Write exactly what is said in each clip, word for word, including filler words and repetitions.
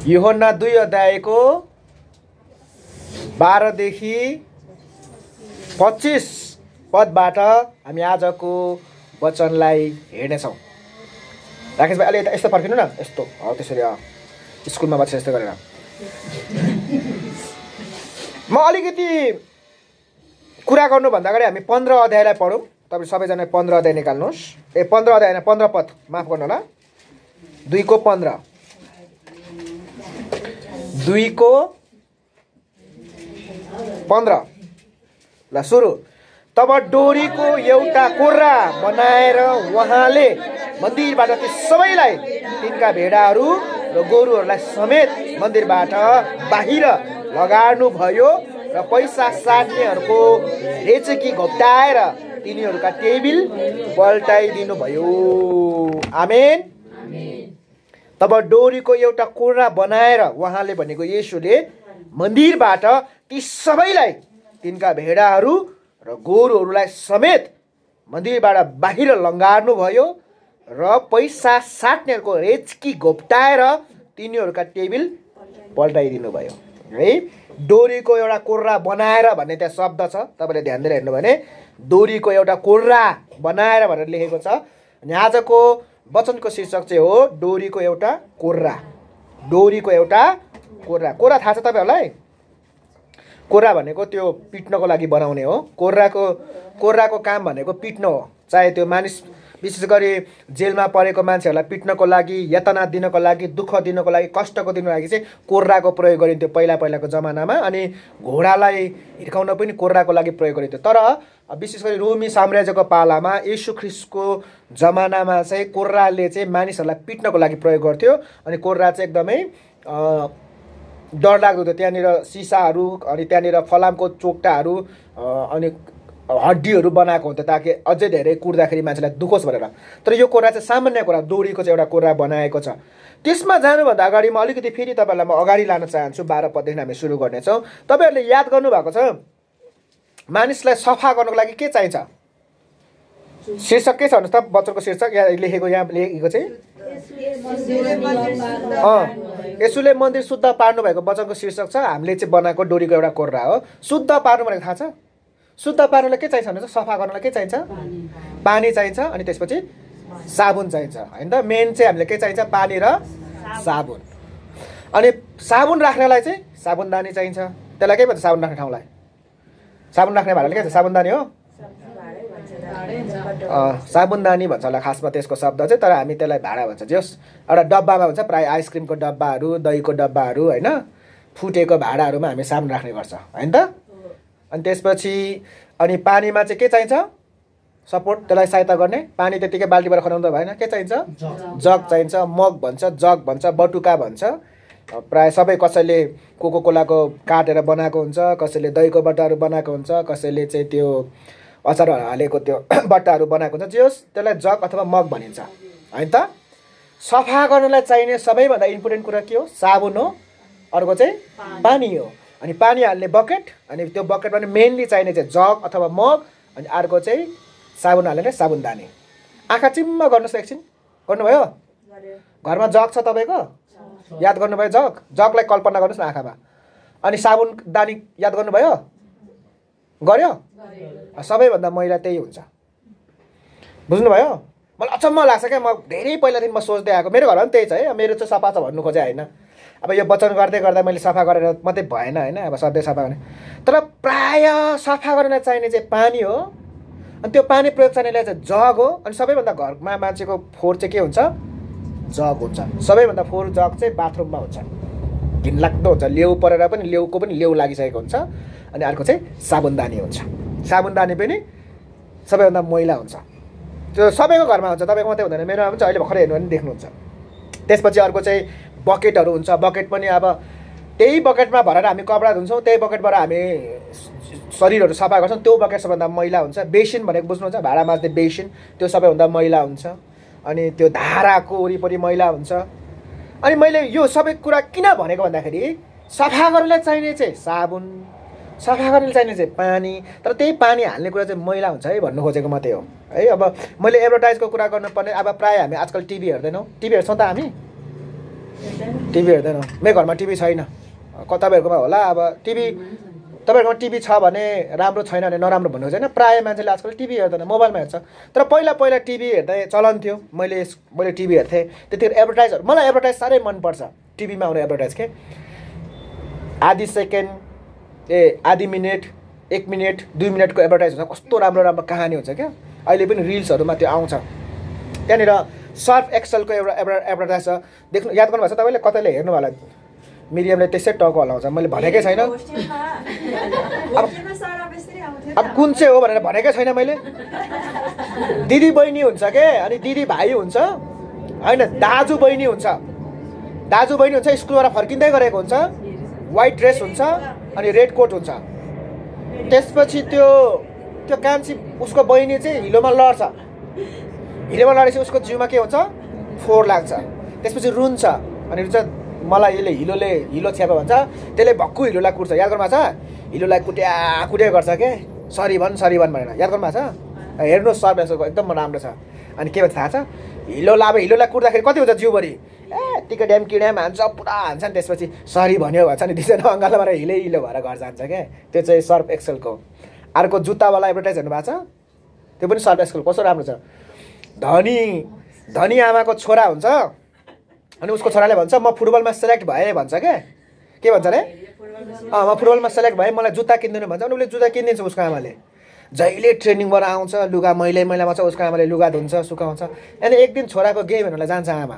यूहन्ना दुई अध्यायको बाह्रदेखि पच्चिस पदबाट हामी आजको वचनलाई हेर्नेछौँ। राकेश भाइ अलि यस्तो फर्किनु न, यस्तो हो त्यसरी स्कुलमा बसेर यस्तो गरेर। म अलिकति कुरा गर्नुभन्दा अगाडि हामी पन्ध्र अध्यायलाई पढौँ। तपाईँ सबैजना पन्ध्र अध्याय निकाल्नुहोस्। ए पन्ध्र अध्याय होइन, पन्ध्र पद, माफ गर्नु होला, दुईको पन्ध्र, दुईको पन्ध्र ल सुरु। तब डोरीको एउटा कोर्रा बनाएर उहाँले मन्दिरबाट ती सबैलाई, तिनका भेडाहरू र गोरुहरूलाई समेत मन्दिरबाट बाहिर लगार्नुभयो र पैसा साट्नेहरूको रेचेकी घोप्टाएर तिनीहरूका टेबिल पल्टाइदिनु भयो। आमेन। तब डोरीको एउटा कोर्रा बनाएर उहाँले भनेको येशूले मन्दिरबाट ती सबैलाई, तिनका भेडाहरू र गोरुहरूलाई समेत मन्दिरबाट बाहिर लङ्गार्नुभयो र पैसा साट्नेहरूको रेचकी घोप्टाएर तिनीहरूका टेबिल पल्टाइदिनु भयो। है, डोरीको एउटा कोर्रा बनाएर भन्ने त्यहाँ शब्द छ, तपाईँले ध्यान दिएर हेर्नु भने डोरीको एउटा कोर्रा बनाएर भनेर लेखेको छ। अनि आजको वचनको शीर्षक चाहिँ हो डोरीको एउटा कोर्रा। डोरीको एउटा कोर्रा। कोर्रा थाहा छ तपाईँहरूलाई? कोर्रा भनेको त्यो पिट्नको लागि बनाउने हो। कोर्राको कोर्राको काम भनेको पिट्न हो। चाहे त्यो मानिस, विशेष गरी जेलमा परेको मान्छेहरूलाई पिट्नको लागि, यातना दिनको लागि, दुःख दिनको लागि, कष्टको दिनको लागि चाहिँ कोर्राको प्रयोग गरिन्थ्यो पहिला पहिलाको जमानामा। अनि घोडालाई हिर्काउन पनि कोर्राको लागि प्रयोग गरिन्थ्यो। तर विशेष गरी रोमी साम्राज्यको पालामा, येशू ख्रिस्टको जमानामा चाहिँ कोर्राले चाहिँ मानिसहरूलाई पिट्नको लागि प्रयोग गर्थ्यो। अनि कोर्रा चाहिँ एकदमै डरलाग्दो थियो। त्यहाँनिर सिसाहरू, अनि त्यहाँनिर फलामको चोक्टाहरू, अनि हड्डीहरू बनाएको हुन्थ्यो ताकि अझै धेरै कुर्दाखेरि मान्छेलाई दुखोस् भनेर। तर यो कोर्रा चाहिँ सामान्य कोर्रा, डोरीको चाहिँ एउटा कोर्रा बनाएको छ। त्यसमा जानुभन्दा अगाडि म अलिकति फेरि तपाईँहरूलाई म अगाडि लान चाहन्छु। बाह्र पददेखि हामी सुरु गर्नेछौँ। तपाईँहरूले याद गर्नुभएको छ, मानिसलाई सफा गर्नको लागि के चाहिन्छ? शीर्षक के छ भन्नुहोस् त? वचनको शीर्षक यहाँ लेखेको, यहाँ लेखेको चाहिँ अँ येशूले मन्दिर शुद्ध पार्नु भएको वचनको शीर्षक छ हामीले चाहिँ बनाएको डोरीको एउटा कोर्रा हो। शुद्ध पार्नु भनेको थाहा छ? शुद्ध पार्नुलाई के चाहिन्छ भने सफा गर्नलाई के चाहिन्छ? पानी चाहिन्छ, अनि त्यसपछि साबुन चाहिन्छ, होइन त? मेन चाहिँ हामीले के चाहिन्छ? पानी र साबुन। अनि साबुन राख्नलाई चाहिँ साबुनदानी चाहिन्छ। त्यसलाई के भन्छ? साबुन राख्ने ठाउँलाई साबुन राख्ने भाँडाले के भन्छ? साबुनदानी हो। साबुनदानी भन्छ होला खासमा त्यसको शब्द चाहिँ, तर हामी त्यसलाई भाँडा भन्छ। जस एउटा डब्बामा हुन्छ, प्रायः आइसक्रिमको डब्बाहरू, दहीको डब्बाहरू, होइन, फुटेको भाँडाहरूमा हामी साबुन राख्ने गर्छ, होइन त? अनि त्यसपछि अनि पानीमा चाहिँ के चाहिन्छ? सपोर्ट, त्यसलाई सहायता गर्ने। पानी त्यतिकै बाल्टीबाट खनाउँदा भएन, के चाहिन्छ? जग चाहिन्छ। मग भन्छ, जग भन्छ, बटुका भन्छ। प्रायः सबै, कसैले कोको कोलाको काटेर बनाएको हुन्छ, कसैले दहीको बट्टाहरू बनाएको हुन्छ, कसैले चाहिँ त्यो अचार हालेको त्यो बट्टाहरू बनाएको हुन्छ। जे होस्, त्यसलाई जग अथवा मग भनिन्छ, होइन त? सफा गर्नलाई चाहिने सबैभन्दा इम्पोर्टेन्ट कुरा के हो? साबुन हो। अर्को चाहिँ पानी हो। अनि पानी हाल्ने बकेट, अनि त्यो बकेटमा मेनली चाहिने चाहिँ जग अथवा मग, अनि अर्को चाहिँ साबुन हाल्ने साबुनदानी। आँखा चिम्म गर्नुहोस् एकछिन। गर्नुभयो? घरमा जग छ तपाईँको? याद गर्नुभयो? जग जगलाई कल्पना गर्नुहोस् न आँखामा। अनि साबुनदानी याद गर्नुभयो? गर्यो? सबैभन्दा मैला त्यही हुन्छ, बुझ्नुभयो? मलाई अचम्म लाग्छ क्या। म धेरै पहिलादेखि म सोच्दै आएको, मेरो घरमा पनि त्यही छ है। मेरो चाहिँ सफा छ भन्नु खोजेँ, होइन? अब यो वचन गर्दै गर्दा मैले सफा गरेर मात्रै भएन, होइन? अब सधैँ सफा गर्ने, तर प्रायः सफा गर्न चाहिने चाहिँ पानी हो। अनि त्यो पानी प्रयोग चाहिनेलाई चाहिँ जग हो। अनि सबैभन्दा घरमा मान्छेको फोहोर चाहिँ के हुन्छ? जग हुन्छ। सबैभन्दा फोहोर जग चाहिँ बाथरुममा हुन्छ। घिनलाग्दो हुन्छ, लेउ परेर पनि, लेउको पनि लेउ लागिसकेको हुन्छ। अनि अर्को चाहिँ साबुनदानी हुन्छ। साबुनदानी पनि सबैभन्दा मैला हुन्छ। त्यो सबैको घरमा हुन्छ, तपाईँको मात्रै हुँदैन। मेरोमा पनि अहिले भर्खरै हेर्नु भने देख्नुहुन्छ। त्यसपछि अर्को चाहिँ बकेटहरू हुन्छ। बकेट पनि अब त्यही बकेटमा भरेर हामी कपडा धुन्छौँ, त्यही बकेटबाट हामी शरीरहरू सफा गर्छौँ। त्यो बकेट सबैभन्दा मैला हुन्छ। बेसिन भनेको बुझ्नुहुन्छ? भाँडा माझ्ने बेसिन, त्यो सबैभन्दा मैला हुन्छ। अनि त्यो धाराको वरिपरि मैला हुन्छ। अनि मैले यो सबै कुरा किन भनेको भन्दाखेरि, सफा गर्नलाई चाहिने चाहिँ साबुन, सफा गर्नलाई चाहिने चाहिँ पानी, तर त्यही पानी हाल्ने कुरा चाहिँ मैला हुन्छ है भन्नु खोजेको मात्रै हो है। अब मैले एडभर्टाइजको कुरा गर्नुपर्ने, अब प्रायः हामी आजकल टिभी हेर्दैनौँ। टिभी हेर्छौँ त हामी? टिभी हेर्दैन। मेरो घरमा टिभी छैन, तपाईँहरूकोमा होला। अब टिभी तपाईँहरूकोमा टिभी छ भने राम्रो छैन भने नराम्रो भन्नु छैन, प्रायः मान्छेले आजकल टिभी हेर्दैन, मोबाइलमा हेर्छ। तर पहिला पहिला टिभी हेर्दै चलन थियो। मैले मैले टिभी हेर्थेँ, त्यतिखेर एडभर्टाइजहरू, मलाई एडभर्टाइज साह्रै मनपर्छ टिभीमा आउने एडभर्टाइज के। आधी सेकेन्ड ए आधी मिनट, एक मिनट, दुई मिनटको एडभर्टाइज हुन्छ, कस्तो राम्रो राम्रो कहानी हुन्छ क्या। अहिले पनि रिल्सहरूमा त्यो आउँछ। त्यहाँनिर सर्फ एक्सलको एउटा एडभर्टाइज छ, देख्नु याद गर्नुभएको छ तपाईँले? कतैले हेर्नु होला, मिडियमले त्यसै टाउको हल्लाउँछ। मैले भनेकै छैन, अब अब कुन चाहिँ हो भनेर भनेकै छैन मैले। दिदी बहिनी हुन्छ के, अनि दिदी भाइ हुन्छ होइन, दाजु बहिनी हुन्छ। दाजु बहिनी हुन्छ, स्कुलबाट फर्किँदै गरेको हुन्छ, वाइट ड्रेस हुन्छ अनि रेड कोट हुन्छ। त्यसपछि त्यो त्यो कान्छी उसको बहिनी चाहिँ हिलोमा लड्छ, हिलोमा लडेपछि उसको जिउमा के हुन्छ, फोहोर लाग्छ। त्यसपछि रुन्छ, अनि रुन्छ, मलाई यसले हिलोले हिलो छ्यापा भन्छ, त्यसले भक्कु हिलोलाई कुट्छ। याद गर्नुभएको छ? हिलोलाई कुट्या कुट्या गर्छ के, सरी भन् सरी भन् भनेर। याद गर्नुभएको छ? हेर्नुहोस् सर्फ एक्सलको एकदम राम्रो छ। अनि के भन्छ थाहा छ? हिलो लाभ हिलोलाई कुट्दाखेरि कति हुन्छ जिउभरि, ए टिका ड्याम किड्याम हान्छ, पुरा हान्छ नि। त्यसपछि सरी भन्यो भन्छ नि, दुईजना अङ्गालोबाट हिलै हिलो भएर घर जान्छ क्या। त्यो चाहिँ सर्फ एक्सलको। अर्को जुत्तावाला एडभर्टाइज हेर्नु भएको छ? त्यो पनि सर्फ एक्सलको, कस्तो राम्रो छ। धनी धनी आमाको छोरा हुन्छ, अनि उसको छोराले भन्छ म फुटबलमा सेलेक्ट भएँ भन्छ क्या। के भन्छ अरे? अँ म फुटबलमा सेलेक्ट भएँ, मलाई जुत्ता किनिदिनु भन्छ। अनि उसले जुत्ता किनिदिन्छ उसको आमाले। जहिले ट्रेनिङबाट आउँछ, लुगा मैलै मैला भन्छ, उसको आमाले लुगा धुन्छ, सुकाउँछ। अनि एक दिन छोराको गेम हेर्नलाई जान्छ आमा,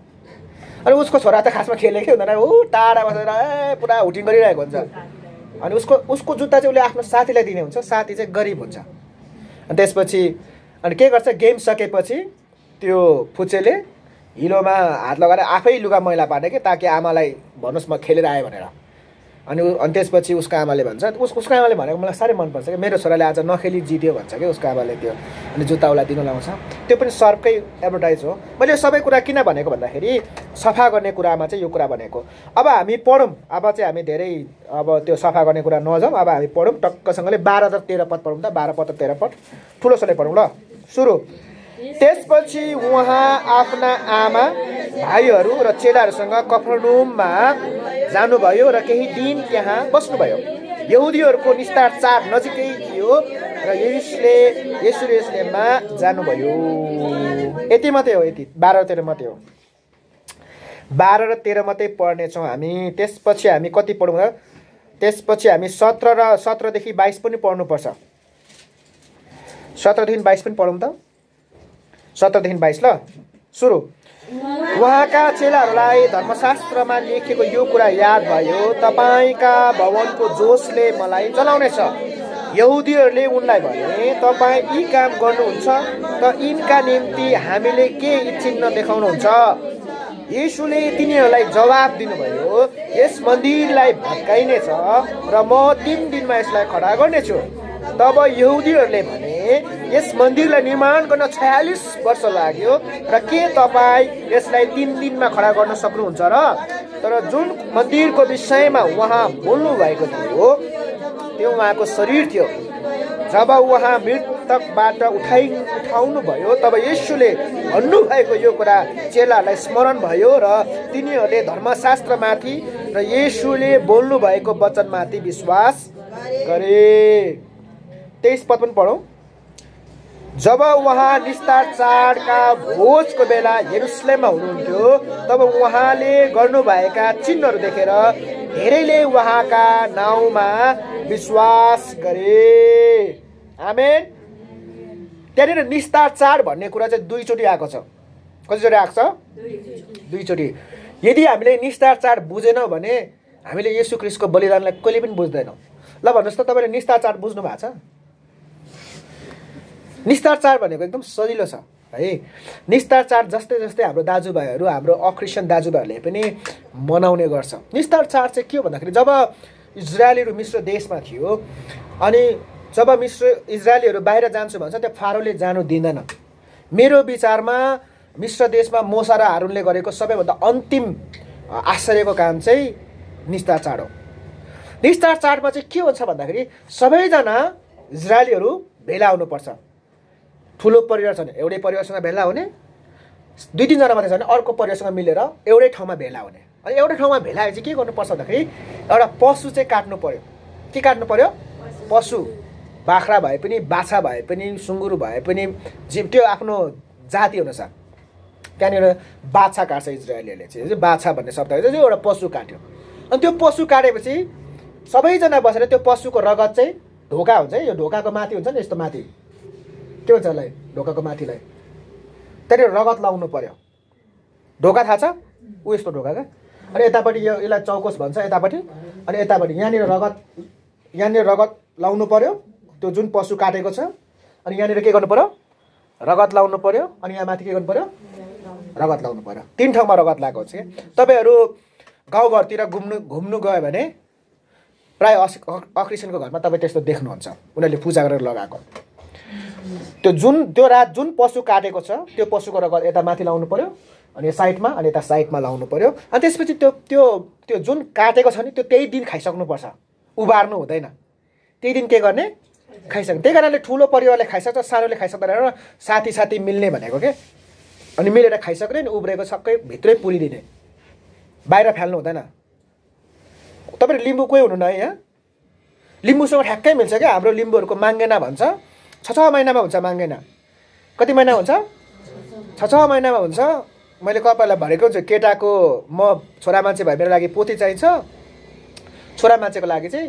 अनि उसको छोरा त खासमा खेलेकै हुँदैन, ऊ टाढा बसेर ए पुरा हुटिङ गरिरहेको हुन्छ। अनि उसको उसको जुत्ता चाहिँ उसले आफ्नो साथीलाई दिने हुन्छ, साथी चाहिँ गरिब हुन्छ। अनि त्यसपछि अनि के गर्छ, गेम सकेपछि त्यो फुच्चेले हिलोमा हात लगाएर आफै लुगा मैला पार्ने कि, ताकि आमालाई भन्नुहोस् म खेलेर आएँ भनेर। अनि अनि त्यसपछि उसको आमाले भन्छ, उस उसको आमाले भनेको मलाई साह्रै मनपर्छ कि, मेरो छोराले आज नखेली जित्यो भन्छ कि उसको आमाले त्यो। अनि जुत्ता उसलाई दिनु लाउँछ। त्यो पनि सर्फकै एडभर्टाइज हो। मैले सबै कुरा किन भनेको भन्दाखेरि सफा गर्ने कुरामा चाहिँ यो कुरा भनेको। अब हामी पढौँ, अब चाहिँ हामी धेरै अब त्यो सफा गर्ने कुरा नजाउँ, अब हामी पढौँ टक्कसँगले। बाह्र र तेह्र पद पढौँ त, बाह्र पद र तेह्र पद ठुलोसँगले पढौँ ल। सुरु। त्यसपछि उहाँ आफ्ना आमा, भाइहरू र चेलाहरूसँग कफरनहुममा जानुभयो र केही दिन त्यहाँ बस्नुभयो। यहुदीहरूको निस्तार चाड नजिकै थियो र यसले यरुसलेममा जानुभयो। यति मात्रै हो, यति बाह्र र तेह्र मात्रै हो। बाह्र र तेह्र मात्रै पढ्नेछौँ हामी। त्यसपछि हामी कति पढौँ र? त्यसपछि हामी सत्र र सत्रदेखि बाइस पनि पढ्नुपर्छ। सत्रदेखि बाइस पनि पढौँ त, सत्रदेखि बाइस ल। सुरु। उहाँका चेलाहरूलाई धर्मशास्त्रमा लेखेको यो कुरा याद भयो, तपाईँका भवनको जोसले मलाई जलाउनेछ। यहुदीहरूले उनलाई भने, तपाईँ यी काम गर्नुहुन्छ त यिनका निम्ति हामीले के चिन्ह देखाउनुहुन्छ? येशूले तिनीहरूलाई जवाब दिनुभयो, यस मन्दिरलाई भत्काइनेछ र म तीन दिनमा यसलाई खडा गर्नेछु। तब यहुदीहरूले भने, यस मन्दिरलाई निर्माण गर्न छयालिस वर्ष लाग्यो र के तपाईँ यसलाई तीन दिनमा खडा गर्न सक्नुहुन्छ र? तर जुन मन्दिरको विषयमा उहाँ बोल्नु भएको थियो त्यो उहाँको शरीर थियो। जब उहाँ मृतकबाट उठाइ उठाउनु भयो तब येशूले भन्नुभएको यो कुरा चेलालाई स्मरण भयो र तिनीहरूले धर्मशास्त्रमाथि र येशूले बोल्नु भएको वचनमाथि विश्वास गरे। तेइस पद पनि पढौँ। जब उहाँ निस्तार चाडका भोजको बेला यरुसलेममा हुनुहुन्थ्यो तब उहाँले गर्नुभएका चिन्हहरू देखेर धेरैले उहाँका नाउँमा विश्वास गरे। आमेन। त्यहाँनिर निस्तार चाड भन्ने कुरा चाहिँ दुईचोटि आएको छ। कतिचोटि आएको छ? दुईचोटि। यदि हामीले निस्तार चाड बुझेनौँ भने हामीले येशू ख्रीष्टको बलिदानलाई कहिले पनि बुझ्दैनौँ। ल भन्नुहोस् त, तपाईँले निस्तार चाड बुझ्नु भएको छ? निस्तार चाड भनेको एकदम सजिलो छ है। निस्तार चाड जस्तै जस्तै हाम्रो दाजुभाइहरू, हाम्रो अक्रिस्चियन दाजुभाइहरूले पनि मनाउने गर्छ। निस्तार चाड चाहिँ के हो भन्दाखेरि जब इजरायलीहरू मिश्र देशमा थियो अनि जब मिश्र इजरायलीहरू बाहिर जान्छु भन्छ त्यो फारोले जानु दिँदैन। मेरो विचारमा मिश्र देशमा मोसा र हारुनले गरेको सबैभन्दा अन्तिम आश्चर्यको काम चाहिँ निस्तार चाड हो। निस्तार चाडमा चाहिँ के हुन्छ भन्दाखेरि सबैजना इजरायलीहरू भेला हुनुपर्छ। ठुलो परिवार छ भने एउटै परिवारसँग भेला हुने, दुई तिनजना मात्रै छ भने अर्को परिवारसँग मिलेर एउटै ठाउँमा भेला हुने। अनि एउटै ठाउँमा भेला भएपछि के गर्नुपर्छ भन्दाखेरि एउटा पशु चाहिँ काट्नु पर्यो। के काट्नु पर्यो? पशु। बाख्रा भए पनि, बाछा भए पनि, सुँगुर भए पनि, जे त्यो आफ्नो जाति अनुसार त्यहाँनिर बाछा काट्छ इजरायलीहरूले चाहिँ। बाछा भन्ने शब्द चाहिँ एउटा पशु काट्यो। अनि त्यो पशु काटेपछि सबैजना बसेर त्यो पशुको रगत चाहिँ ढोका हुन्छ है, यो ढोकाको माथि हुन्छ नि, यस्तो माथि के भन्छ यसलाई, ढोकाको माथिलाई त्यहाँनिर रगत लाउनु पर्यो। ढोका थाहा छ? ऊ यस्तो ढोका क्या। अनि यतापट्टि यो यसलाई चौकोस भन्छ यतापट्टि, अनि यतापट्टि यहाँनिर रगत यहाँनिर रगत लाउनु पर्यो त्यो जुन पशु काटेको छ। अनि यहाँनिर के गर्नु पर्यो? रगत लाउनु पर्यो। अनि यहाँ माथि के गर्नु पर्यो? रगत लाउनु पर्यो। तिन ठाउँमा रगत लगाएको हुन्छ कि। तपाईँहरू गाउँघरतिर घुम्नु घुम्नु गयो भने प्रायः अस अक्रिस्चियनको घरमा तपाईँ त्यस्तो देख्नुहुन्छ, उनीहरूले पूजा गरेर लगाएको। त्यो जुन त्यो रात जुन पशु काटेको छ त्यो पशुको रगत यता माथि लाउनु पर्यो, अनि साइडमा, अनि यता साइडमा लाउनु पर्यो। अनि त्यसपछि त्यो त्यो त्यो जुन काटेको छ नि त्यो त्यही दिन खाइसक्नुपर्छ, उबार्नु हुँदैन। त्यही दिन के गर्ने? खाइसक्नु। त्यही कारणले ठुलो परिवारले खाइसक्छ, सानोले खाइसक्दैन र साथी साथी मिल्ने भनेको के। अनि मिलेर खाइसक्यो नि उब्रेको सबै भित्रै पुरिदिने, बाहिर फाल्नु हुँदैन। तपाईँहरू लिम्बू कोही हुनु न है यहाँ? लिम्बूसँग ठ्याक्कै मिल्छ क्या। हाम्रो लिम्बूहरूको माङ्गेना भन्छ, छ छ महिनामा हुन्छ माङ्गेना। कति महिना हुन्छ? छ छ महिनामा हुन्छ। मैले कपाललाई भनेको हुन्छु केटाको म छोरा मान्छे भए मेरो लागि पोथी चाहिन्छ, छोरा मान्छेको लागि चाहिँ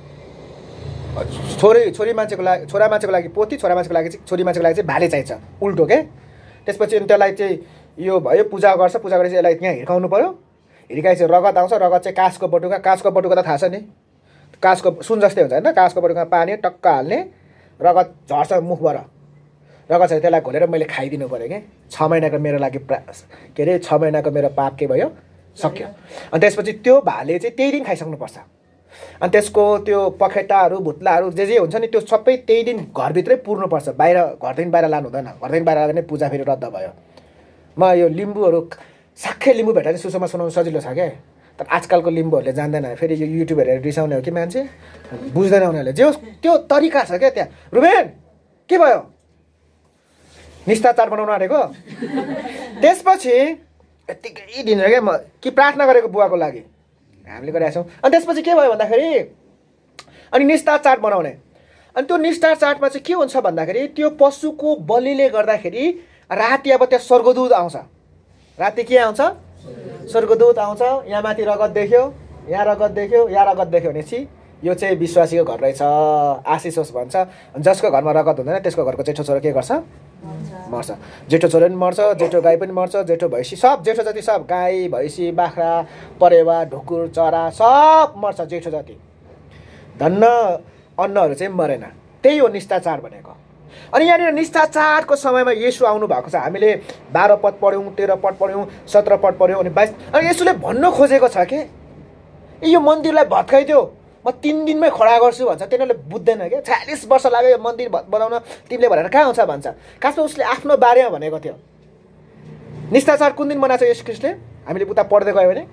छोरी छोरी मान्छेको लागि छोरा मान्छेको लागि पोथी, छोरा मान्छेको लागि चाहिँ छोरी मान्छेको लागि चाहिँ भाले चाहिन्छ, उल्टो के। त्यसपछि त्यसलाई चाहिँ यो भयो, पूजा गर्छ, पूजा गरेपछि यसलाई त्यहाँ हिर्काउनु पऱ्यो। हिर्काएपछि रगत आउँछ, रगत चाहिँ काँचको बटुका, काँचको बटुका त थाहा छ नि, काँचको सुन जस्तै हुन्छ होइन, काँचको बटुकामा पानी टक्क हाल्ने, रगत झर्छ मुखबाट, रगत छ त्यसलाई घोलेर मैले खाइदिनु पऱ्यो कि। छ महिनाको मेरो लागि प्रा के अरे छ महिनाको मेरो पाप के भयो? सक्यो। अनि त्यसपछि त्यो भाले चाहिँ त्यही दिन खाइसक्नुपर्छ। अनि त्यसको त्यो पखेटाहरू भुत्लाहरू जे जे हुन्छ नि त्यो सबै त्यही दिन घरभित्रै पुर्नुपर्छ, बाहिर घरदेखि बाहिर लानु हुँदैन। घरदेखि बाहिर लाने पूजा फेरि रद्द भयो। म यो लिम्बूहरू साख्यै लिम्बू भेट्दा चाहिँ सुसमा सुनाउनु सजिलो छ क्या। तर आजकलको लिम्बूहरूले जान्दैन, फेरि यो युट्युब हेरेर रिसाउने हो कि मान्छे, बुझ्दैन उनीहरूले। जे त्यो तरिका छ क्या त्यहाँ। रुबेन के भयो? निस्ताचार बनाउनु आँटेको? त्यसपछि यत्तिकै दिन क्या म कि प्रार्थना गरेको बुवाको लागि हामीले गरेका छौँ। अनि त्यसपछि के भयो भन्दाखेरि अनि निष्ठा चाड बनाउने। अनि त्यो निष्ठा चाडमा चाहिँ के हुन्छ भन्दाखेरि त्यो पशुको बलिले गर्दाखेरि राति अब त्यहाँ स्वर्गदूत आउँछ। राति के आउँछ? स्वर्गदूत आउँछ। यहाँ माथि रगत देख्यो, यहाँ रगत देख्यो, यहाँ रगत देख्यो भनेपछि यो चाहिँ विश्वासीको घर रहेछ, आशिष होस् भन्छ। जसको घरमा रगत हुँदैन त्यसको घरको जेठो छोरो के गर्छ? मर्छ। जेठो छोरो पनि मर्छ, जेठो गाई पनि मर्छ, जेठो भैँसी सब, जेठो जति सब, गाई भैँसी बाख्रा परेवा ढुकुर चरा सब मर्छ जेठो जति। धन्न अन्नहरू चाहिँ मरेन। त्यही हो निष्ठा चाड भनेको। अनि यहाँनिर निष्ठा चाडको समयमा येशू आउनु भएको छ। हामीले बाह्र पद पढ्यौँ, तेह्र पद पढ्यौँ, सत्र पद पढ्यौँ, अनि बाइस। अनि येशूले भन्नु खोजेको छ कि यो मन्दिरलाई भत्काइदियो, म तिन दिनमै खडा गर्छु भन्छ। तिनीहरूले बुझ्दैन क्या। छयालिस वर्ष लाग्यो यो मन्दिर बनाउन, तिमीले भनेर कहाँ आउँछ भन्छ। खासमा उसले आफ्नो बारेमा भनेको थियो। निष्ठा चाड कुन दिन मनाएको छ येशू ख्रीष्टले? हामीले उता पढ्दै गयो भने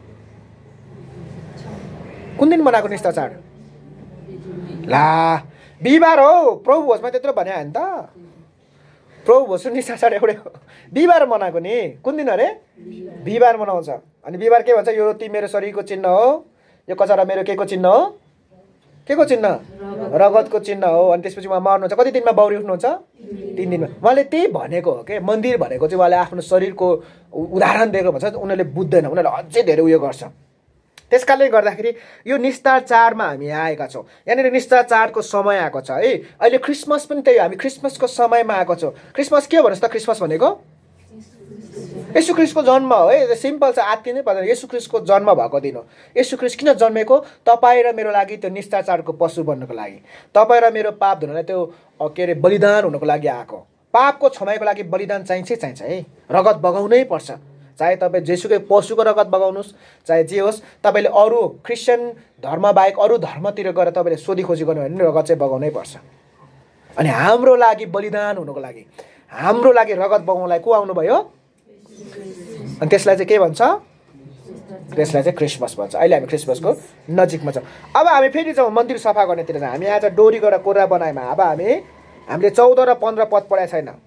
कुन दिन मनाएको निष्ठा चाड? ला बिहिबार हो। प्रभु भोजमा त्यत्रो भने होइन त। प्रभु भोज निष्ठा चाड एउटै हो। बिहिबार मनाएको नि। कुन दिन अरे? बिहिबार मनाउँछ। अनि बिहिबार के भन्छ? यो रोटी मेरो शरीरको चिन्ह हो, यो कचरा मेरो के को चिन्ह हो? के को चिन्ह? रगतको चिन्ह हो। अनि त्यसपछि उहाँ मर्नुहुन्छ। कति दिनमा बौरी उठ्नुहुन्छ? तिन दिनमा। उहाँले त्यही भनेको हो कि मन्दिर भनेको चाहिँ उहाँले आफ्नो शरीरको उदाहरण दिएको भन्छ। उनीहरूले बुझ्दैन, उनीहरूले अझै धेरै उयो गर्छ। त्यस कारणले गर्दाखेरि यो निष्ठा चाडमा हामी आएका छौँ। यहाँनिर निष्ठा चाडको समय आएको छ है। अहिले क्रिसमस पनि त्यही हो। हामी क्रिसमसको समयमा आएको छौँ। क्रिसमस के हो भन्नुहोस् त? क्रिसमस भनेको येशू ख्रीष्टको जन्म हो है। सिम्पल छ, आत्ति नै पर्दैन। येशू ख्रीष्टको जन्म भएको दिन हो। येशू ख्रीष्ट किन जन्मेको? तपाईँ र मेरो लागि त्यो निष्ठा चाडको पशु बन्नको लागि, तपाईँ र मेरो पाप धुनलाई त्यो के अरे बलिदान हुनको लागि आएको। पापको क्षमाइको लागि बलिदान चाहिन्छ चाहिन्छ है। रगत बगाउनै पर्छ। चाहे तपाईँ जेसुकै पशुको रगत बगाउनुहोस्, चाहे जे होस्, तपाईँले अरू क्रिस्चियन धर्म बाहेक अरू धर्मतिर गएर तपाईँले सोधी खोजी गर्नु भने रगत चाहिँ बगाउनै पर्छ। अनि हाम्रो लागि बलिदान हुनुको लागि, हाम्रो लागि रगत बगाउनलाई को आउनुभयो? अनि त्यसलाई चाहिँ के भन्छ? त्यसलाई चाहिँ क्रिसमस भन्छ। अहिले हामी क्रिसमसको नजिकमा छौँ। अब हामी फेरि जाउँ मन्दिर सफा गर्नेतिर। हामी आज डोरी गरेर कोरा बनाएमा अब हामी हामीले चौध र पन्ध्र पद पढाएको छैन।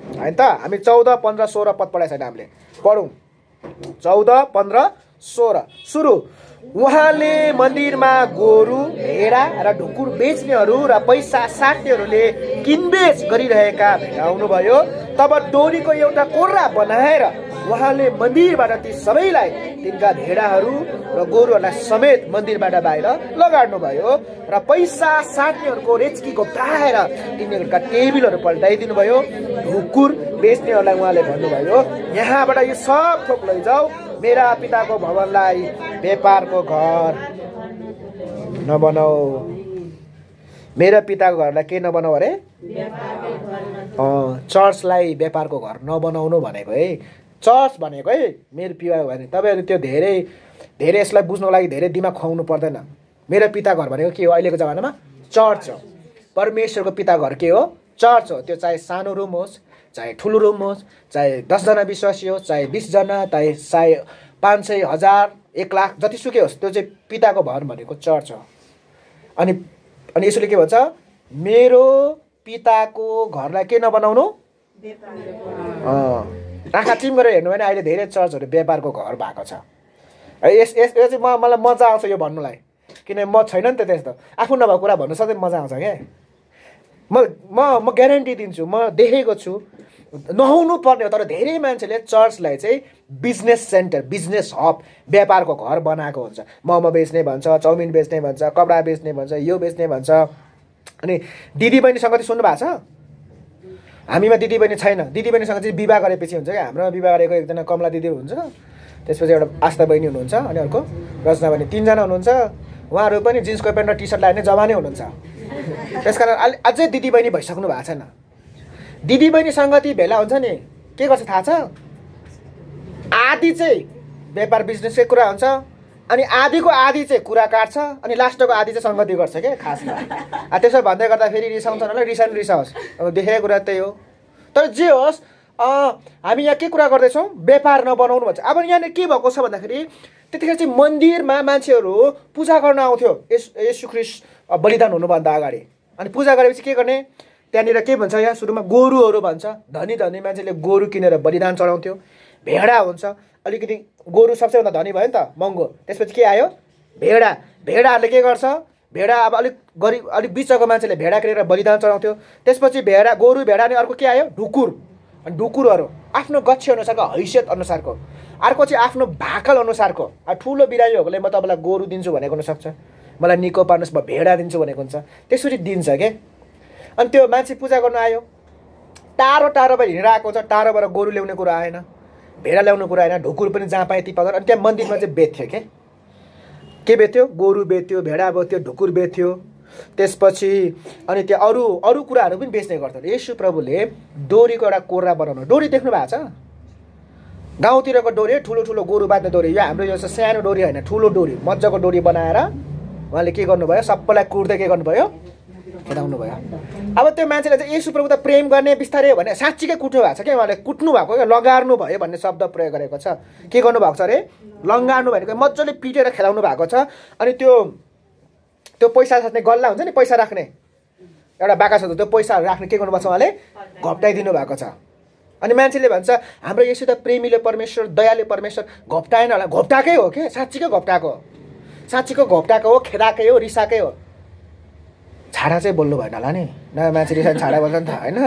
होइन त। हामी चौध पन्ध्र सोह्र पद पढाएको छैन हामीले, पढौँ। चौध पन्ध्र सोह्र सुरु। उहाँले मन्दिरमा गोरु भेडा र ढुकुर बेच्नेहरू र पैसा साट्नेहरूले किनबेच गरिरहेका भेटाउनुभयो। तब डोरीको एउटा कोर्रा बनाएर उहाँले मन्दिरबाट ती सबैलाई, तिनका भेडाहरू र गोरुहरूलाई समेत मन्दिरबाट बाहिर लगाड्नुभयो र पैसा साट्नेहरूको रेचकी घोप्टाएर तिनीहरूका टेबिलहरू पल्टाइदिनु भयो। ढुकुर बेच्नेहरूलाई उहाँले भन्नुभयो, यहाँबाट यो सब थोक लैजाऊ, मेरा पिताको भवनलाई व्यापारको घर नबनाऊ। मेरा पिताको घरलाई के नबनाऊ अरे? चर्चलाई व्यापारको घर नबनाउनु भनेको है। चर्च भनेको है मेरो पिता भने तपाईँहरू त्यो धेरै धेरै यसलाई बुझ्नको लागि धेरै दिमाग खुवाउनु पर्दैन। मेरो पिता घर भनेको के हो? अहिलेको जमानामा चर्च हो। परमेश्वरको पिता घर के हो? चर्च हो। त्यो चाहे सानो रुम होस्, चाहे ठुलो रुम होस्, चाहे दसजना विश्वासी होस्, चाहे बिसजना, चाहे चाहे पाँच सय हजार एक लाख जतिसुकै होस्, त्यो चाहिँ पिताको भवन भनेको चर्च हो। अनि अनि यसले के भन्छ? मेरो पिताको घरलाई के नबनाउनु? आँखा चिम गरेर हेर्नु भने अहिले धेरै चर्चहरू व्यापारको घर भएको छ। यस यस यो चाहिँ म मलाई मजा आउँछ यो भन्नुलाई, किनभने म छैन नि त त्यस्तो। आफू नभएको कुरा भन्नु सधैँ मजा आउँछ क्या। म म म ग्यारेन्टी दिन्छु, म देखेको छु, नहुनु पर्ने हो, तर धेरै मान्छेले चर्चलाई चाहिँ बिजनेस सेन्टर, बिजनेस हब, व्यापारको घर बनाएको हुन्छ। मोमो बेच्ने भन्छ, चाउमिन बेच्ने भन्छ, कपडा बेच्ने भन्छ, यो बेच्ने भन्छ। अनि दिदीबहिनीसँग चाहिँ सुन्नु भएको छ? हामीमा दिदीबहिनी छैन। दिदीबहिनीसँग चाहिँ विवाह गरेपछि हुन्छ क्या। हाम्रोमा विवाह गरेको एकजना कमला दिदी हुनुहुन्छ, त्यसपछि एउटा आस्था बहिनी हुनुहुन्छ, अनि अर्को रचना बहिनी, तिनजना हुनुहुन्छ। उहाँहरू पनि जिन्सको प्यान्ट र टी सर्ट लगाएर जवानै हुनुहुन्छ। त्यसकारण अलि अझै दिदीबहिनी भइसक्नु भएको छैन। दिदीबहिनी सङ्गति भेला हुन्छ नि, के गर्छ थाहा छ? आधी चाहिँ व्यापार बिजनेसकै कुरा हुन्छ, अनि आधीको आधी चाहिँ कुरा काट्छ, अनि लास्टको आधी चाहिँ सङ्गति गर्छ क्या खासमा। त्यसो भन्दै गर्दा फेरि रिसाउँछन् होला, रिसाउनु रिसाओस्, अब देखेको कुरा त्यही हो। तर जे होस्, हामी यहाँ के कुरा गर्दैछौँ? व्यापार नबनाउनु भन्छ। अब यहाँनिर के भएको छ भन्दाखेरि त्यतिखेर चाहिँ मन्दिरमा मान्छेहरू पूजा गर्न आउँथ्यो यस येशू ख्रीष्ट बलिदान हुनुभन्दा अगाडि। अनि पूजा गरेपछि के गर्ने? त्यहाँनिर के भन्छ? यहाँ सुरुमा गोरुहरू भन्छ। धनी धनी मान्छेले गोरु किनेर बलिदान चढाउँथ्यो। भेडा हुन्छ, अलिकति गोरु सबैभन्दा धनी भयो नि त, महँगो। त्यसपछि के आयो? भेडा। भेडाहरूले के गर्छ? भेडा अब अलिक गरिब, अलिक बिचको मान्छेले भेडा किनेर बलिदान चढाउँथ्यो। त्यसपछि भेडा, गोरु, भेडा, अनि अर्को के आयो? ढुकुर। अनि ढुकुरहरू आफ्नो गच्छे अनुसारको, हैसियत अनुसारको। अर्को चाहिँ आफ्नो भाकल अनुसारको। अब ठुलो बिरामी हो भने म तपाईँलाई गोरु दिन्छु भनेको हुनसक्छ, मलाई निको पार्नुहोस् म भेडा दिन्छु भनेको हुन्छ। त्यसरी दिन्छ क्या। अनि त्यो मान्छे पूजा गर्न आयो, टाढो टाढोबाट हिँडेर आएको हुन्छ, टाढोबाट गोरु ल्याउने कुरा आएन, भेडा ल्याउनु कुरा आएन, ढुकुर पनि जहाँ पाए ती पाउँदैन। अनि त्यहाँ मन्दिरमा चाहिँ बेच्थ्यो के के बेच्थ्यो? गोरु बेच्थ्यो, भेडा बेच्थ्यो, ढुकुर बेच्थ्यो। त्यसपछि अनि त्यहाँ अरू अरू कुराहरू पनि बेच्ने गर्थ्यो। येशू प्रभुले डोरीको एउटा कोर्रा बनाउनु, डोरी देख्नु भएको छ? गाउँतिरको डोरी, ठुलो ठुलो गोरु बाँध्ने डोरी। यो हाम्रो यो सानो डोरी होइन, ठुलो डोरी, मजाको डोरी बनाएर उहाँले के गर्नुभयो? सबैलाई कुर्दै के गर्नुभयो? खेदाउनु भयो। अब त्यो मान्छेले चाहिँ येशू प्रभु त प्रेम गर्ने बिस्तारै भने साँच्चीकै कुट्नु भएको छ क्या। उहाँले कुट्नु भएको क्या, लगार्नु भयो भन्ने शब्द प्रयोग गरेको छ। के गर्नुभएको छ अरे? लङ्गार्नु भनेको मजाले पिटेर खेलाउनु भएको छ। अनि त्यो त्यो पैसा साट्ने गल्ला हुन्छ नि, पैसा राख्ने एउटा बाका छ, त्यो पैसाहरू राख्ने के गर्नुपर्छ? उहाँले घप्टाइदिनु भएको छ। अनि मान्छेले भन्छ हाम्रो येशू त प्रेमीले परमेश्वर, दयालु परमेश्वर, घप्टाएन होला। घप्टाकै हो के? साँच्चीकै घप्टाएको हो, साँच्चीको घप्टाएको हो, खेदाकै हो, रिसाकै हो। छाडा चाहिँ बोल्नु भएन होला नि, न मान्छे रिसायो छाडा बोल्छ नि त, होइन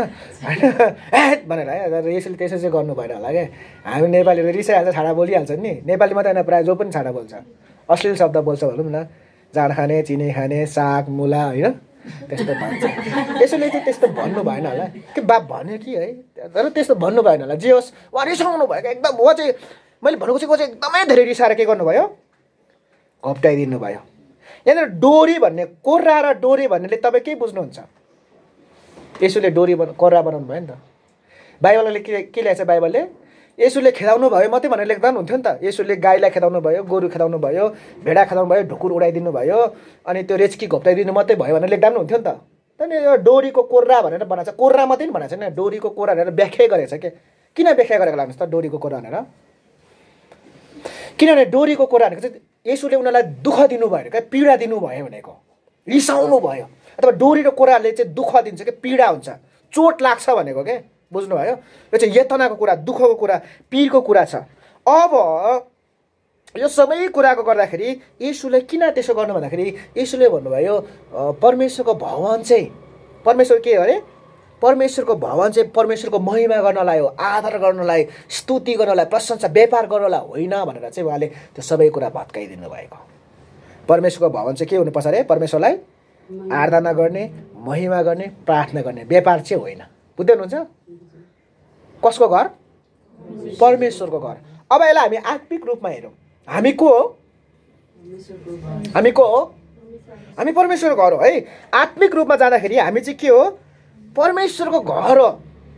होइन भनेर है। यसले त्यसो चाहिँ गर्नु भएन होला क्या। हामी नेपालीहरू रिसाइहाल्छ, छाडा बोलिहाल्छ नि। नेपाली मात्रै होइन, प्रायः जो पनि छाडा बोल्छ, अश्लील शब्द बोल्छ भनौँ न। जाँड खाने, चिनी खाने, साग मुला, होइन त्यस्तो भन्छ। यसोले चाहिँ त्यस्तो भन्नु भएन होला के बाप भन्यो कि है, तर त्यस्तो भन्नु भएन होला। जे होस्, उहाँ रिसाउनु भयो क्या एकदम। उहाँ चाहिँ मैले भनेको चाहिँ चाहिँ एकदमै धेरै रिसाएर के गर्नुभयो? घप्टाइदिनु भयो। यहाँनिर डोरी भन्ने, कोर्रा र डोरी भन्नेले तपाईँ के बुझ्नुहुन्छ? यसोले डोरी बना कोर्रा बनाउनु भयो नि त। बाइबलले के के ल्याएछ? बाइबलले यसोले खेदाउनु भयो मात्रै भनेर लेख्दा पनि हुन्थ्यो नि त। यसोले गाईलाई खेदाउनु भयो, गोरु खेदाउनु भयो, भेडा खेदाउनु भयो, ढुकुर उडाइदिनु भयो, अनि त्यो रेचकी घोप्टाइदिनु मात्रै भयो भनेर लेख्दा पनि हुन्थ्यो नि त। तर यो डोरीको कोर्रा भनेर बनाएको छ। कोर्रा मात्रै पनि भनेको छैन, डोरीको कोर्रा भनेर व्याख्या गरेको छ के। किन व्याख्या गरेको लाग्नुहोस् त डोरीको कोर्रा भनेर? किनभने डोरीको कोर्रा भनेको चाहिँ यसोले उनीहरूलाई दुःख दिनुभयो क्या, पीडा दिनुभयो भनेको, रिसाउनु भयो। अथवा डोरी र कोर्राले चाहिँ दुःख दिन्छ कि, पीडा हुन्छ, चोट लाग्छ भनेको के। बुझ्नुभयो? यो चाहिँ यातनाको कुरा, दुःखको कुरा, पीरको कुरा छ। अब यो सबै कुराको गर्दाखेरि येशूले किन त्यसो गर्नु भन्दाखेरि येशूले भन्नुभयो परमेश्वरको भवन चाहिँ परमेश्वर के हो अरे परमेश्वरको भवन चाहिँ परमेश्वरको महिमा गर्नलाई हो, आदर गर्नलाई, स्तुति गर्नलाई, प्रशंसा व्यापार गर्नलाई होइन भनेर चाहिँ उहाँले त्यो सबै कुरा भत्काइदिनु भएको। परमेश्वरको भवन चाहिँ के हुनुपर्छ अरे परमेश्वरलाई आराधना गर्ने, महिमा गर्ने, प्रार्थना गर्ने, व्यापार चाहिँ होइन। बुझ्दै हुनुहुन्छ? कसको घर? परमेश्वरको घर। अब यसलाई हामी आत्मिक रूपमा हेरौँ, हामी को हो? हामी को हो? हामी परमेश्वरको घर हो है। आत्मिक रूपमा जाँदाखेरि हामी चाहिँ के हो? परमेश्वरको घर हो।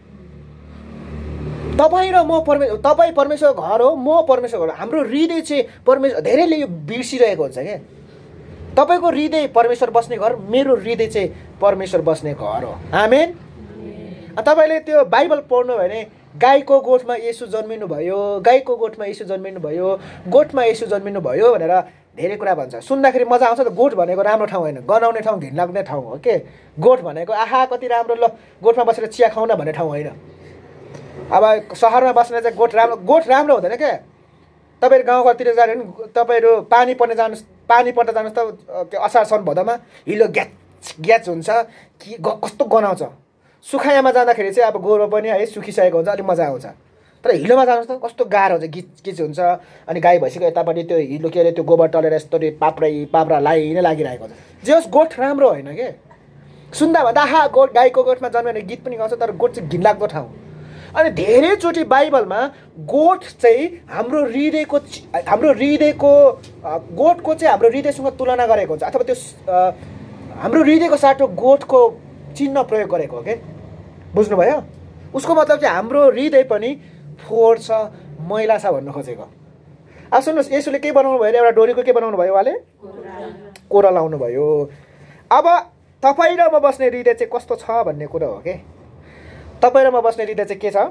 तपाईँ र म परमेश्वर तपाईँ परमेश्वरको घर हो, म परमेश्वरको घर। हाम्रो हृदय चाहिँ परमेश्वर, धेरैले यो बिर्सिरहेको हुन्छ क्या। तपाईँको हृदय परमेश्वर बस्ने घर, मेरो हृदय चाहिँ परमेश्वर बस्ने घर हो। आमेन। तपाईँले त्यो बाइबल पढ्नु भने गाईको गोठमा येशू जन्मिनु भयो, गाईको गोठमा येशू जन्मिनु भयो, गोठमा येशू जन्मिनु भयो भनेर धेरै कुरा भन्छ। सुन्दाखेरि मजा आउँछ त। गोठ भनेको राम्रो ठाउँ होइन, गनाउने ठाउँ, घिनलाग्ने ठाउँ हो के। गोठ भनेको आहा कति राम्रो, ल गोठमा बसेर चिया खाउँ न भन्ने ठाउँ होइन। अब सहरमा बस्ने चाहिँ गोठ राम्रो, गोठ राम्रो हुँदैन क्या। तपाईँहरू गाउँघरतिर जाने भने तपाईँहरू पानी पर्ने जानुहोस्, पानी पर्दा जानुहोस् त असार साउन भदौमा हिलो ग्याच ग्याच हुन्छ कि कस्तो गनाउँछ। सुखायामा जाँदाखेरि चाहिँ अब गोरो पनि है सुकिसकेको हुन्छ, अलिक मजा आउँछ। तर हिलोमा जानुहोस् त कस्तो गाह्रो हुन्छ, गिच गिच हुन्छ। अनि गाई भैँसीको यतापट्टि त्यो हिलो के अरे त्यो गोबर टलेर यस्तो पाप्रै पाप्रा लाइ नै लागिरहेको हुन्छ। जे होस् गोठ राम्रो होइन के। सुन्दा भन्दा आहा गोठ, गाईको गोठमा जन्म्यो भने गीत पनि गाउँछ, तर गोठ चाहिँ घिनलाग्दो ठाउँ। अनि धेरैचोटि बाइबलमा गोठ चाहिँ हाम्रो हृदयको हाम्रो हृदयको गोठको चाहिँ हाम्रो हृदयसँग तुलना गरेको हुन्छ, अथवा त्यो हाम्रो हृदयको साटो गोठको चिन्ह प्रयोग गरेको हो के। बुझ्नुभयो? उसको मतलब चाहिँ हाम्रो हृदय पनि फोहोर छ, मैला छ भन्नु खोजेको। अब सुन्नुहोस्, येशूले के बनाउनु भयो? एउटा डोरीको के बनाउनु भयो? उहाँले कोरा लाउनु भयो। अब तपाईँ र म बस्ने हृदय चाहिँ कस्तो छ भन्ने कुरो हो के। तपाईँ र म बस्ने हृदय चाहिँ के छ,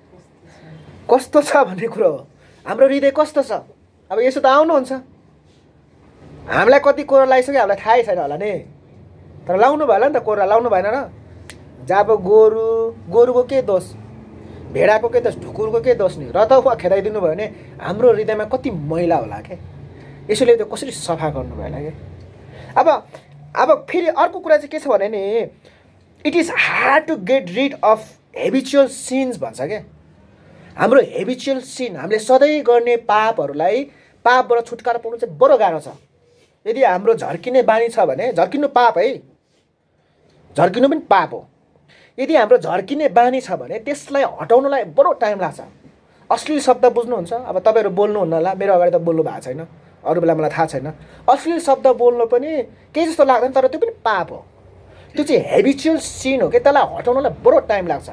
कस्तो छ भन्ने कुरो हो। हाम्रो हृदय कस्तो छ? अब येशू त आउनुहुन्छ, हामीलाई कति कोरा लगाइसक्यो हामीलाई थाहै छैन होला नि। तर लाउनु भयो होला नि त कोरा, लाउनु भएन र? जब गोरु गोरुको के दोष, भेडाको के दोष, ढुकुरको के दोष नि, र त उहाँ खेदाइदिनु भयो भने हाम्रो हृदयमा कति मैला होला के। यसोले त्यो कसरी सफा गर्नुभयो होला कि। अब अब फेरि अर्को कुरा चाहिँ के छ भने नि, it is hard to get rid of habitual sins भन्छ क्या। हाम्रो हेबिचुअल सिन, हामीले सधैँ गर्ने पापहरूलाई, पापबाट छुटकारा पाउनु चाहिँ बडो गाह्रो छ। यदि हाम्रो झर्किने बानी छ भने, झर्किनु पाप है, झर्किनु पनि पाप हो। यदि हाम्रो झर्किने बानी छ भने त्यसलाई हटाउनलाई बडो टाइम लाग्छ। अश्लील शब्द बुझ्नुहुन्छ? अब तपाईँहरू बोल्नुहुन्न होला, मेरो अगाडि त बोल्नु भएको छैन, अरू बेला मलाई थाहा छैन। अश्लील शब्द बोल्नु पनि केही जस्तो लाग्दैन, तर त्यो पनि पाप हो। त्यो चाहिँ हेबिचुअल सिन हो कि, त्यसलाई हटाउनलाई बडो टाइम लाग्छ।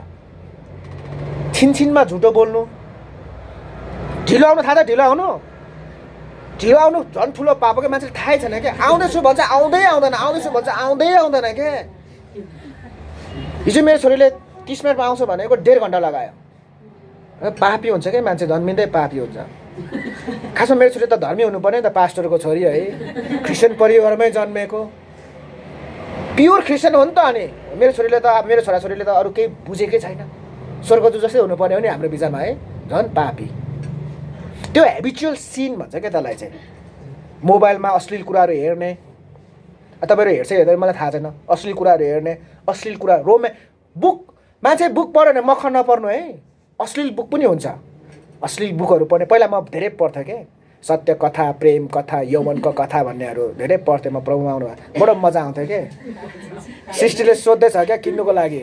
छिनछिनमा झुटो बोल्नु, ढिलो आउनु थाहा छ, ढिलो आउनु ढिलो आउनु झन् ठुलो पाप हो क्या। मान्छेले थाहै छैन क्या। आउँदैछु भन्छ आउँदै आउँदैन, आउँदैछु भन्छ आउँदै आउँदैन क्या। हिजो मेरो छोरीले तिस मिनटमा आउँछ भनेको डेढ घन्टा लगायो। पापी हुन्छ क्या मान्छे, जन्मिँदै पापी हुन्छ। खासमा मेरो छोरी त धर्मी हुनु पर्ने त, पास्टरको छोरी है, क्रिस्चियन परिवारमै जन्मेको, प्योर क्रिस्चियन हो नि त। अनि मेरो छोरीले त, अब मेरो छोराछोरीले त अरू केही बुझेकै छैन, स्वर्गदूत जस्तै हुनुपर्ने हो नि हाम्रो बिचारमा है, झन् पापी। त्यो हेबिचुअल सिन भन्छ क्या त्यसलाई चाहिँ। मोबाइलमा अश्लील कुराहरू हेर्ने, तपाईँहरू हेर्छ हेर्दैन मलाई थाहा छैन, अश्लील कुराहरू हेर्ने, अश्लील कुरा रोमे बुक, मान्छे बुक पढ्यो भने मख नपर्नु है, अश्लील बुक पनि हुन्छ। अश्लील बुकहरू पढ्ने पहिला म धेरै पढ्थेँ क्या, सत्य कथा, प्रेम कथा, यौवनको कथा भन्नेहरू धेरै पढ्थेँ म प्रभुमा आउनु। बडो मजा आउँथ्यो क्या। सृष्टिले सोध्दैछ क्या किन्नुको लागि,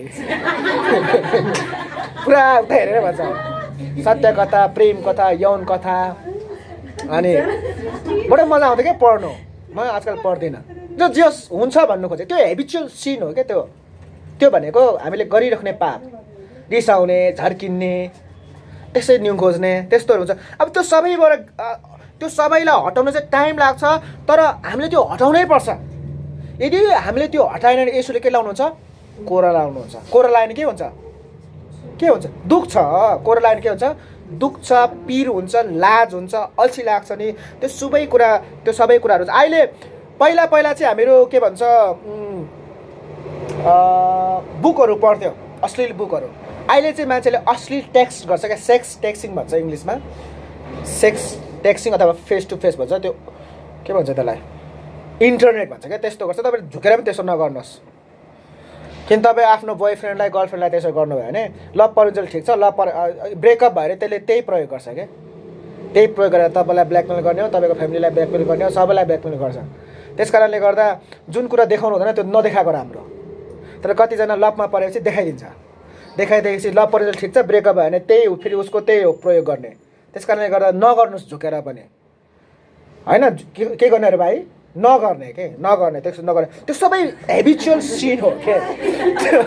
पुरा उता हेरेर भन्छ सत्य कथा, प्रेम कथा, यौन कथा। अनि बडो मजा आउँथ्यो क्या पढ्नु। म आजकल पढ्दिनँ। जो जे हुन्छ भन्नु खोजेँ, त्यो हेबिचुअल सिन हो क्या। त्यो त्यो भनेको हामीले गरिराख्ने पाप, रिसाउने, झर्किने, त्यसै न्यु खोज्ने, त्यस्तोहरू हुन्छ। अब त्यो सबैबाट त्यो सबैलाई हटाउन चाहिँ टाइम लाग्छ, तर हामीले त्यो हटाउनै पर्छ। यदि हामीले त्यो हटाएन भने येशूले के लाउनुहुन्छ? कोरा लाउनुहुन्छ। कोरा लाएन के हुन्छ? के हुन्छ? दुःख छ। कोरा लाएन के हुन्छ? दुःख छ, पिर हुन्छ, लाज हुन्छ, अल्छी लाग्छ नि, त्यो सबै कुरा, त्यो सबै कुराहरू हुन्छ। अहिले पहिला पहिला चाहिँ हामीहरू के भन्छ बुकहरू पढ्थ्यो, अश्लील बुकहरू। अहिले चाहिँ मान्छेले असली टेक्स्ट गर्छ क्या, सेक्स टेक्सिङ भन्छ इङ्ग्लिसमा, सेक्स टेक्सिङ अथवा फेस टु फेस भन्छ, त्यो के भन्छ त्यसलाई, इन्टरनेट भन्छ क्या, त्यस्तो गर्छ। तपाईँले झुकेर पनि त्यसो नगर्नुहोस्, किन तपाईँ आफ्नो बोयफ्रेन्डलाई गर्लफ्रेन्डलाई त्यसो गर्नुभयो भने लभ परुन्जेल ठिक छ, लभ पर ब्रेकअप भयो अरे त्यसले त्यही प्रयोग गर्छ क्या, त्यही प्रयोग गरेर तपाईँलाई ब्ल्याकमेल गर्ने हो, तपाईँको फ्यामिलीलाई ब्ल्याकमेल गर्ने हो, सबैलाई ब्ल्याकमेल गर्छ। त्यस कारणले गर्दा जुन कुरा देखाउनु हुँदैन त्यो नदेखाएको राम्रो। तर कतिजना लभमा परेपछि देखाइदिन्छ, देखाइदिएपछि लभ परुन्जेल ठिक छ, ब्रेकअप भयो भने त्यही फेरि उसको त्यही हो प्रयोग गर्ने। त्यस कारणले गर्दा नगर्नुहोस् झुकेर पनि, होइन के गर्ने अरे भाइ, नगर्ने के नगर्ने त्यस्तो नगर्ने, त्यो सबै हेबिचुअल सिन हो के त्यो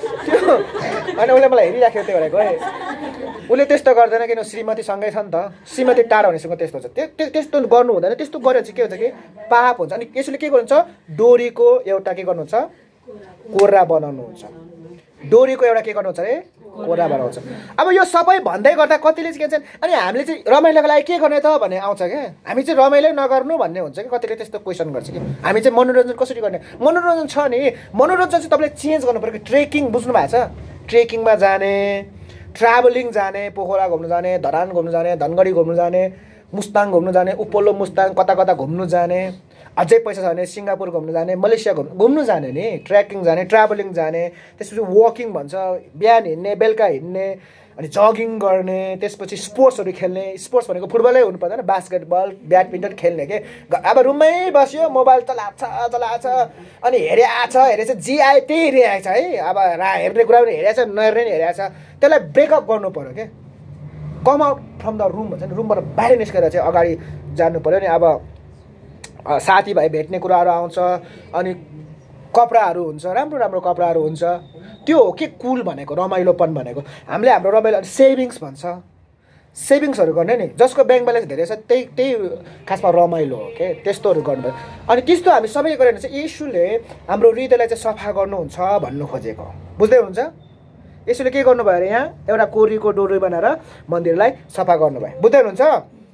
होइन। उसले मलाई हेरिराख्यो त्यो भनेको है, उसले त्यस्तो गर्दैन किन श्रीमतीसँगै छ नि त, श्रीमती टाढा हुनेसँग त्यस्तो हुन्छ, त्यो त्यस्तो गर्नु हुँदैन। त्यस्तो गऱ्यो चाहिँ के हुन्छ कि पाप हुन्छ। अनि यसले के गर्नुहुन्छ, डोरीको एउटा के गर्नुहुन्छ, कोर्रा बनाउनुहुन्छ, डोरीको एउटा के गर्नुहुन्छ अरे, कोर्रा बनाउँछ। अब यो सबै भन्दै गर्दा कतिले चाहिँ के भन्छन्, अनि हामीले चाहिँ रमाइलोको लागि के गर्ने त भन्ने आउँछ क्या, हामी चाहिँ रमाइलो नगर्नु भन्ने हुन्छ कि, कतिले त्यस्तो क्वेसन गर्छ कि हामी चाहिँ मनोरञ्जन कसरी गर्ने। मनोरञ्जन छ नि, मनोरञ्जन चाहिँ तपाईँले चेन्ज गर्नु पऱ्यो कि, ट्रेकिङ बुझ्नु भएको छ, ट्रेकिङमा जाने, ट्राभलिङ जाने, पोखरा घुम्नु जाने, धरान घुम्नु जाने, धनगढी घुम्नु जाने, मुस्ताङ घुम्नु जाने, उपोलो मुस्ताङ कता कता घुम्नु जाने, अझै पैसा छ भने सिङ्गापुर घुम्नु जाने, मलेसिया घुम्नु घुम्नु जाने नि, ट्रेकिङ जाने, ट्राभलिङ जाने, त्यसपछि वकिङ भन्छ, बिहान हिँड्ने बेलुका हिँड्ने, अनि जगिङ गर्ने, त्यसपछि स्पोर्ट्सहरू खेल्ने। स्पोर्ट्स भनेको फुटबलै हुनु पर्दैन, बास्केटबल ब्याडमिन्टन खेल्ने के। अब रुममै बस्यो, मोबाइल चलाएको छ चलाएको छ, अनि हेरेको छ हेरेछ, जी आयो त्यही हेरिरहेको छ है। अब रा हेर्ने कुरा पनि हेरेको छ, नहेर्ने पनि हेरेको छ। त्यसलाई ब्रेकअप गर्नु पऱ्यो क्या, come out from the room भन्छ नि, रुमबाट बाहिर निस्केर चाहिँ अगाडि जानु पऱ्यो नि। अब साथीभाइ भेट्ने कुराहरू आउँछ, अनि कपडाहरू हुन्छ, राम्रो राम्रो कपडाहरू हुन्छ, त्यो हो कि कुल भनेको, रमाइलोपन भनेको। हामीले हाम्रो रमाइलो सेभिङ्स भन्छ, सेभिङ्सहरू गर्ने नि, जसको ब्याङ्क ब्यालेन्स धेरै छ त्यही त्यही खासमा रमाइलो हो के, त्यस्तोहरू गर्नुपर्छ। अनि त्यस्तो हामी सबैले गऱ्यो भने चाहिँ येशूले हाम्रो हृदयलाई चाहिँ सफा गर्नुहुन्छ भन्नु खोजेको, बुझ्दै हुनुहुन्छ। येशूले के गर्नुभयो अरे, यहाँ एउटा कोरीको डोरी बनाएर मन्दिरलाई सफा गर्नुभयो, बुझ्दै हुनुहुन्छ,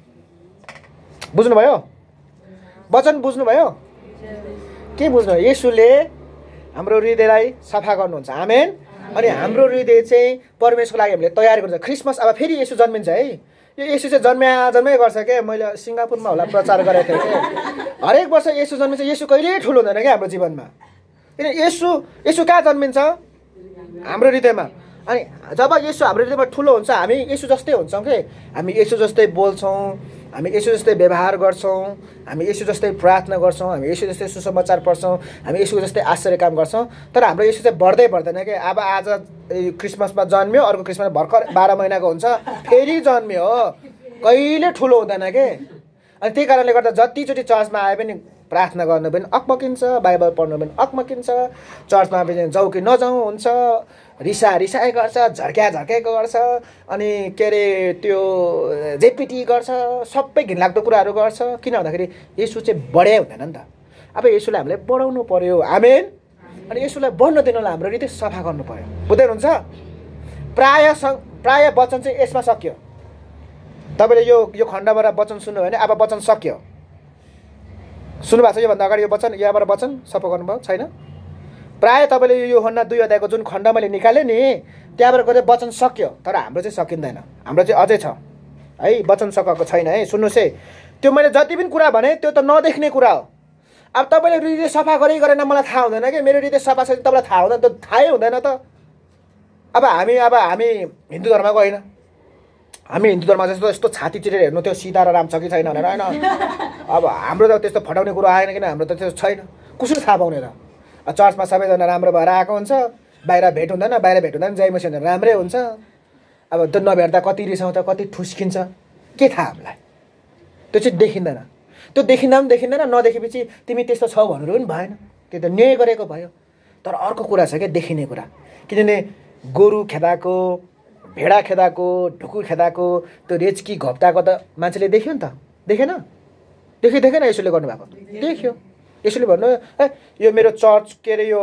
बुझ्नुभयो, वचन बुझ्नुभयो, के बुझ्नुभयो। येशूले हाम्रो हृदयलाई सफा गर्नुहुन्छ, आमेन। अनि हाम्रो हृदय चाहिँ परमेश्वरको लागि हामीले तयार गर्छ। क्रिसमस अब फेरि येशू जन्मिन्छ है, यो येशू चाहिँ जन्म्या जन्मै गर्छ क्या। मैले सिङ्गापुरमा होला प्रचार गरेको थिएँ कि हरेक वर्ष येशू जन्मिन्छ। येशू कहिल्यै ठुलो हुँदैन क्या हाम्रो जीवनमा, किन येशू येशू कहाँ जन्मिन्छ, हाम्रो हृदयमा। अनि जब येशू हाम्रो हृदयमा ठुलो हुन्छ, हामी येशू जस्तै हुन्छौँ कि, हामी येशू जस्तै बोल्छौँ, हामी येशू जस्तै व्यवहार गर्छौँ, हामी येशू जस्तै प्रार्थना गर्छौँ, हामी येशू जस्तै सुसमाचार पढ्छौँ, हामी येशू जस्तै आश्चर्य काम गर्छौँ। तर हाम्रो येशू चाहिँ बढ्दै बढ्दैन कि। अब आज क्रिसमसमा जन्मियो, अर्को क्रिसमस भर्खर बाह्र महिनाको हुन्छ, फेरि जन्मियो हो, कहिले ठुलो हुँदैन कि। अनि त्यही कारणले गर्दा जतिचोटि चर्चमा आए पनि प्रार्थना गर्नु पनि अक्मकिन्छ, बाइबल पढ्नु पनि अक्मकिन्छ, चर्चमा पनि जाउँ कि नजाउँ हुन्छ, रिसा रिसाइ गर्छ, झर्क्या झर्क्याएको गर्छ, अनि के अरे त्यो जेपिटी गर्छ, सबै घिनलाग्दो कुराहरू गर्छ। किन भन्दाखेरि येशू चाहिँ बढ्या हुँदैन नि त। अब येशूलाई हामीले बढाउनु पर्यो, आमेन। अनि येशूलाई बढ्न दिनलाई हाम्रो हृदय सफा गर्नु पर्यो, बुझ्दै हुनुहुन्छ। प्रायः प्रायः वचन चाहिँ यसमा सक्यो। तपाईँले यो यो खण्डबाट वचन सुन्नुभयो भने अब वचन सक्यो, सुन्नुभएको छ। योभन्दा अगाडि यो वचन यहाँबाट वचन सफा गर्नुभयो छैन। प्रायः तपाईँले यो यूहन्ना दुई अध्यायको जुन खण्ड मैले निकालेँ नि, त्यहाँबाट गएर वचन सक्यो, तर हाम्रो चाहिँ सकिँदैन, हाम्रो चाहिँ अझै छ है, वचन सकेको छैन है। सुन्नुहोस् है, त्यो मैले जति पनि कुरा भने त्यो त नदेख्ने कुरा हो। अब तपाईँले हृदय सफा गरे गरेन मलाई थाहा हुँदैन कि, मेरो हृदय सफा छ तपाईँलाई थाहा हुँदैन, त थाहै हुँदैन त। अब हामी अब हामी हिन्दू धर्मको होइन, हामी हिन्दू धर्म जस्तो यस्तो छाती चिरेर हेर्नु त्यो सीता र राम छ कि छैन भनेर होइन। अब हाम्रो त त्यस्तो फटाउने कुरो आएन, किन हाम्रो त त्यस्तो छैन, कसरी थाहा पाउने र। चर्चमा सबैजना राम्रो भएर आएको हुन्छ, बाहिर भेट हुँदैन, बाहिर भेट हुँदैन, जय मसिह राम्रै हुन्छ। अब त्यो नभेट्दा कति रिसाउँछ, कति ठुस्किन्छ, के थाहा हामीलाई, त्यो चाहिँ देखिँदैन। त्यो देखिँदा पनि देखिँदैन, नदेखेपछि तिमी त्यस्तो छौ भनेर पनि भएन, त्यो त न्याय गरेको भयो। तर अर्को कुरा छ क्या, देखिने कुरा, किनभने गोरु खेदाको, भेडा खेदाको, ढुकुर खेदाको, त्यो रेचकी घप्टाको त मान्छेले देख्यो नि त, देखेन, देख्यो देखेन, यसोले गर्नुभएको देख्यो। यसोले भन्नु ए यो मेरो चर्च के अरे यो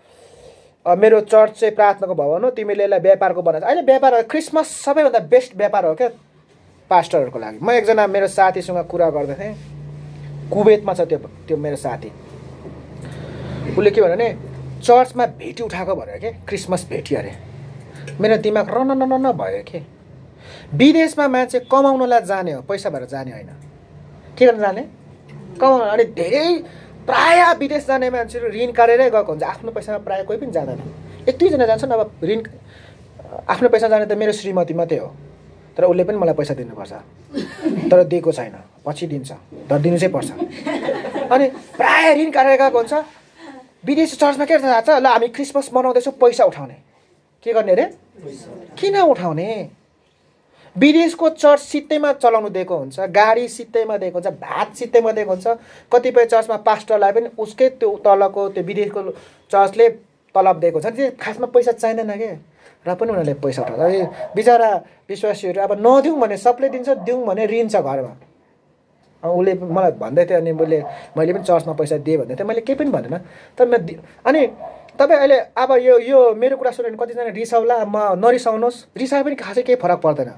मेरो चर्च चाहिँ प्रार्थनाको भवन हो, तिमीले यसलाई व्यापारको बनाएको। अहिले व्यापार क्रिसमस सबैभन्दा बेस्ट व्यापार हो क्या पास्टरहरूको लागि। म एकजना मेरो साथीसँग कुरा गर्दै थिएँ, कुवेतमा छ त्यो त्यो मेरो साथी। उसले के भन्यो भने चर्चमा भेटी उठाएको भनेर के क्रिसमस भेटी अरे। मेरो दिमाग रन न न भयो के। विदेशमा मान्छे कमाउनलाई जाने हो, पैसा भएर जाने होइन। के गर्न जाने? कमाउन। अनि धेरै प्रायः विदेश जाने मान्छेहरू ऋण काटेरै गएको हुन्छ। आफ्नो पैसामा प्रायः कोही पनि जाँदैन। एक दुईजना जान्छन्। अब ऋण आफ्नो पैसा जाने त मेरो श्रीमती मात्रै हो, तर उसले पनि मलाई पैसा दिनुपर्छ, तर दिएको छैन, पछि दिन्छ, तर दिनु चाहिँ पर्छ। अनि प्रायः ऋण काटेर गएको हुन्छ। विदेशी चर्चमा के थाहा छ? ल हामी क्रिसमस मनाउँदैछौँ, पैसा उठाउने। के गर्ने रे? किन उठाउने? विदेशको चर्च सित्तैमा चलाउनु दिएको हुन्छ, गाडी सित्तैमा दिएको हुन्छ, भात सित्तैमा दिएको हुन्छ। कतिपय चर्चमा पास्टरलाई पनि उसकै त्यो तलको त्यो विदेशको चर्चले तलब दिएको छ। त्यो खासमा पैसा चाहिँदैन के, र पनि उनीहरूले पैसा उठाउँछ। बिचरा विश्वासीहरू अब नदिउँ भने सबले दिन्छ, दिउँ भने ऋण छ घरमा। उसले मलाई भन्दै थियो, अनि मैले मैले पनि चर्चमा पैसा दिएँ भन्दै थिएँ। मैले केही पनि भनेन, तर म अनि तपाईँ अहिले अब यो यो मेरो कुरा सुन्यो भने कतिजना रिसाउला, म नरिसाउनुहोस्, रिसाए पनि खासै केही फरक पर्दैन।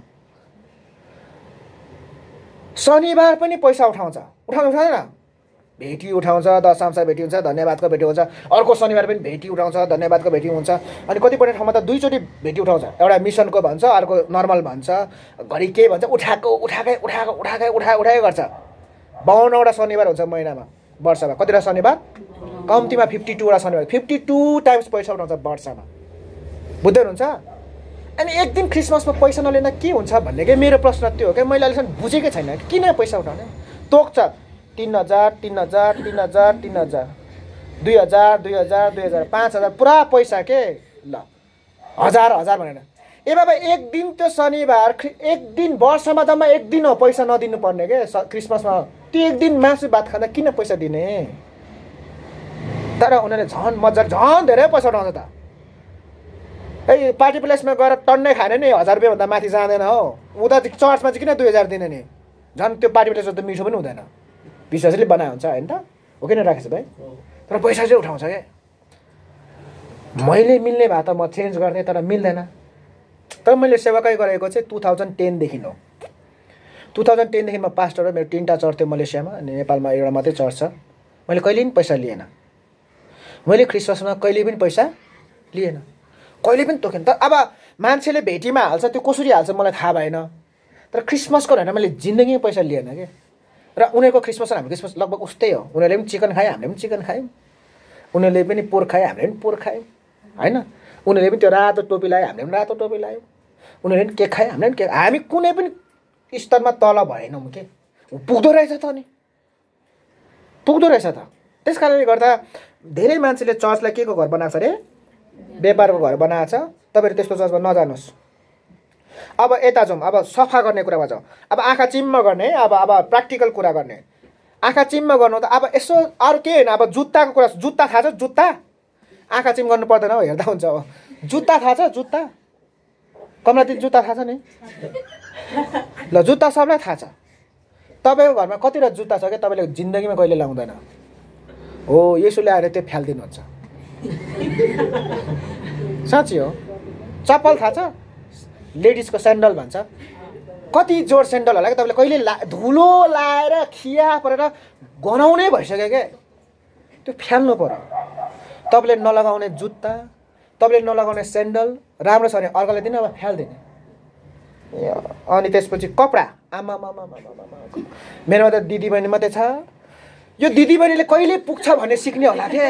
शनिबार पनि पैसा उठाउँछ, उठाउनु उठाउँदैन? भेटी उठाउँछ, दशांश भेटी हुन्छ, धन्यवादको भेटी हुन्छ। अर्को शनिबार पनि भेटी उठाउँछ, धन्यवादको भेटी हुन्छ। अनि कतिपय ठाउँमा त दुईचोटि भेटी उठाउँछ। एउटा मिसनको भन्छ, अर्को नर्मल भन्छ, घरि के भन्छ, उठाएको उठाएकै उठाएको उठाएकै उठा उठाएकै गर्छ। बाउन्नवटा शनिबार हुन्छ महिनामा, वर्षमा। कतिवटा शनिबार? कम्तीमा फिफ्टी टूवटा शनिबार, फिफ्टी टू टाइम्स पैसा उठाउँछ वर्षमा। बुझ्दै हुनुहुन्छ? अनि एक दिन क्रिसमसमा पैसा नलिँदा के हुन्छ भन्ने कि मेरो प्रश्न त्यो हो क्या। मैले अहिलेसम्म बुझेकै छैन किन पैसा उठाउने। तोक्छ तिन हजार तिन हजार तिन हजार तिन हजार दुई हजार दुई हजार दुई हजार पाँच हजार पुरा पैसा के। ल हजार हजार भनेर ए बाबा एक दिन त्यो शनिबार एक दिन वर्षमा जम्मा एक दिन हो पैसा नदिनु पर्ने के क्रिसमसमा। त्यो एक दिन मासु भात खाँदा किन पैसा दिने? तर उनीहरूले झन् मजा झन् धेरै पैसा उठाउँछ त। ए पार्टी प्लेसमा गएर टन्नै खाने नि हजार रुपियाँभन्दा माथि जाँदैन हो। उता चर्चमा चाहिँ किन दुई हजार दिने नि? झन् त्यो पार्टी प्लेसमा त मिठो पनि हुँदैन, विश्वासले बनाएको हुन्छ होइन त हो किन राखेको भाइ। तर पैसा चाहिँ उठाउँछ क्या। मैले मिल्ने भए त म चेन्ज गर्ने, तर मिल्दैन। तर मैले सेवाकै गरेको चाहिँ टु थाउजन्ड टेनदेखि हो। टु थाउजन्ड टेनदेखि म पास्टर हो। मेरो तिनवटा चर्च थियो मलेसियामा, अनि नेपालमा एउटा मात्रै चर्च छ। मैले कहिले पनि पैसा लिएन। मैले क्रिसमसमा कहिले पनि पैसा लिएन, कहिले पनि तोकेन। तर अब मान्छेले भेटीमा हाल्छ, त्यो कसरी हाल्छ मलाई थाहा भएन। तर क्रिसमसको भनेर मैले जिन्दगीमा पैसा लिएन कि। र उनीहरूको क्रिसमस र हाम्रो क्रिसमस लगभग उस्तै हो। उनीहरूले पनि चिकन खायो, हामीले पनि चिकन खायौँ। उनीहरूले पनि पोर्क खायो, हामीले पनि पोर्क खायौँ होइन। उनीहरूले पनि त्यो रातो टोपी लगायो, हामीले पनि रातो टोपी लगायौँ। उनीहरूले पनि केक खायो, हामीले पनि केक। हामी कुनै पनि स्तरमा तल भएनौँ के। पुग्दो रहेछ त, अनि पुग्दो रहेछ त। त्यस कारणले गर्दा धेरै मान्छेले चर्चलाई के को घर बनाएको छ अरे? व्यापारको घर बनाएको छ। तपाईँहरू त्यस्तो चर्चमा नजानुहोस्। अब यता जाउँ, अब सफा गर्ने कुरामा जाउँ। अब आँखा चिम्म गर्ने है, अब अब प्र्याक्टिकल कुरा गर्ने। आँखा चिम्म गर्नु त अब यसो अरू के होइन। अब जुत्ताको कुरा, जुत्ता थाहा छ? जुत्ता आँखा चिम गर्नु पर्दैन हो, हेर्दा हुन्छ हो। जुत्ता थाहा छ? जुत्ता कमलाती जुत्ता थाहा छ नि? ल जुत्ता सबलाई थाहा छ। तपाईँको घरमा कतिवटा जुत्ता छ क्या तपाईँले जिन्दगीमा कहिले लाउँदैन हो। यसोले आएर त्यो फ्यालिदिनुहुन्छ। साँच्ची हो। चप्पल थाहा छ? लेडिजको स्यान्डल भन्छ। कति जोड स्यान्डल होला कि तपाईँले कहिले ला धुलो लाएर खिया परेर गनाउनै भइसक्यो क्या। त्यो फ्याल्नु पर्यो। तपाईँले नलगाउने जुत्ता, तपाईँले नलगाउने स्यान्डल राम्रो छ भने अर्काले दिने, अब फ्यालिदिने। अनि त्यसपछि कपडा, आमा मामा मेरोमा त दिदी बहिनी मात्रै छ। यो दिदी बहिनीले कहिले पुग्छ भन्ने सिक्ने होला के।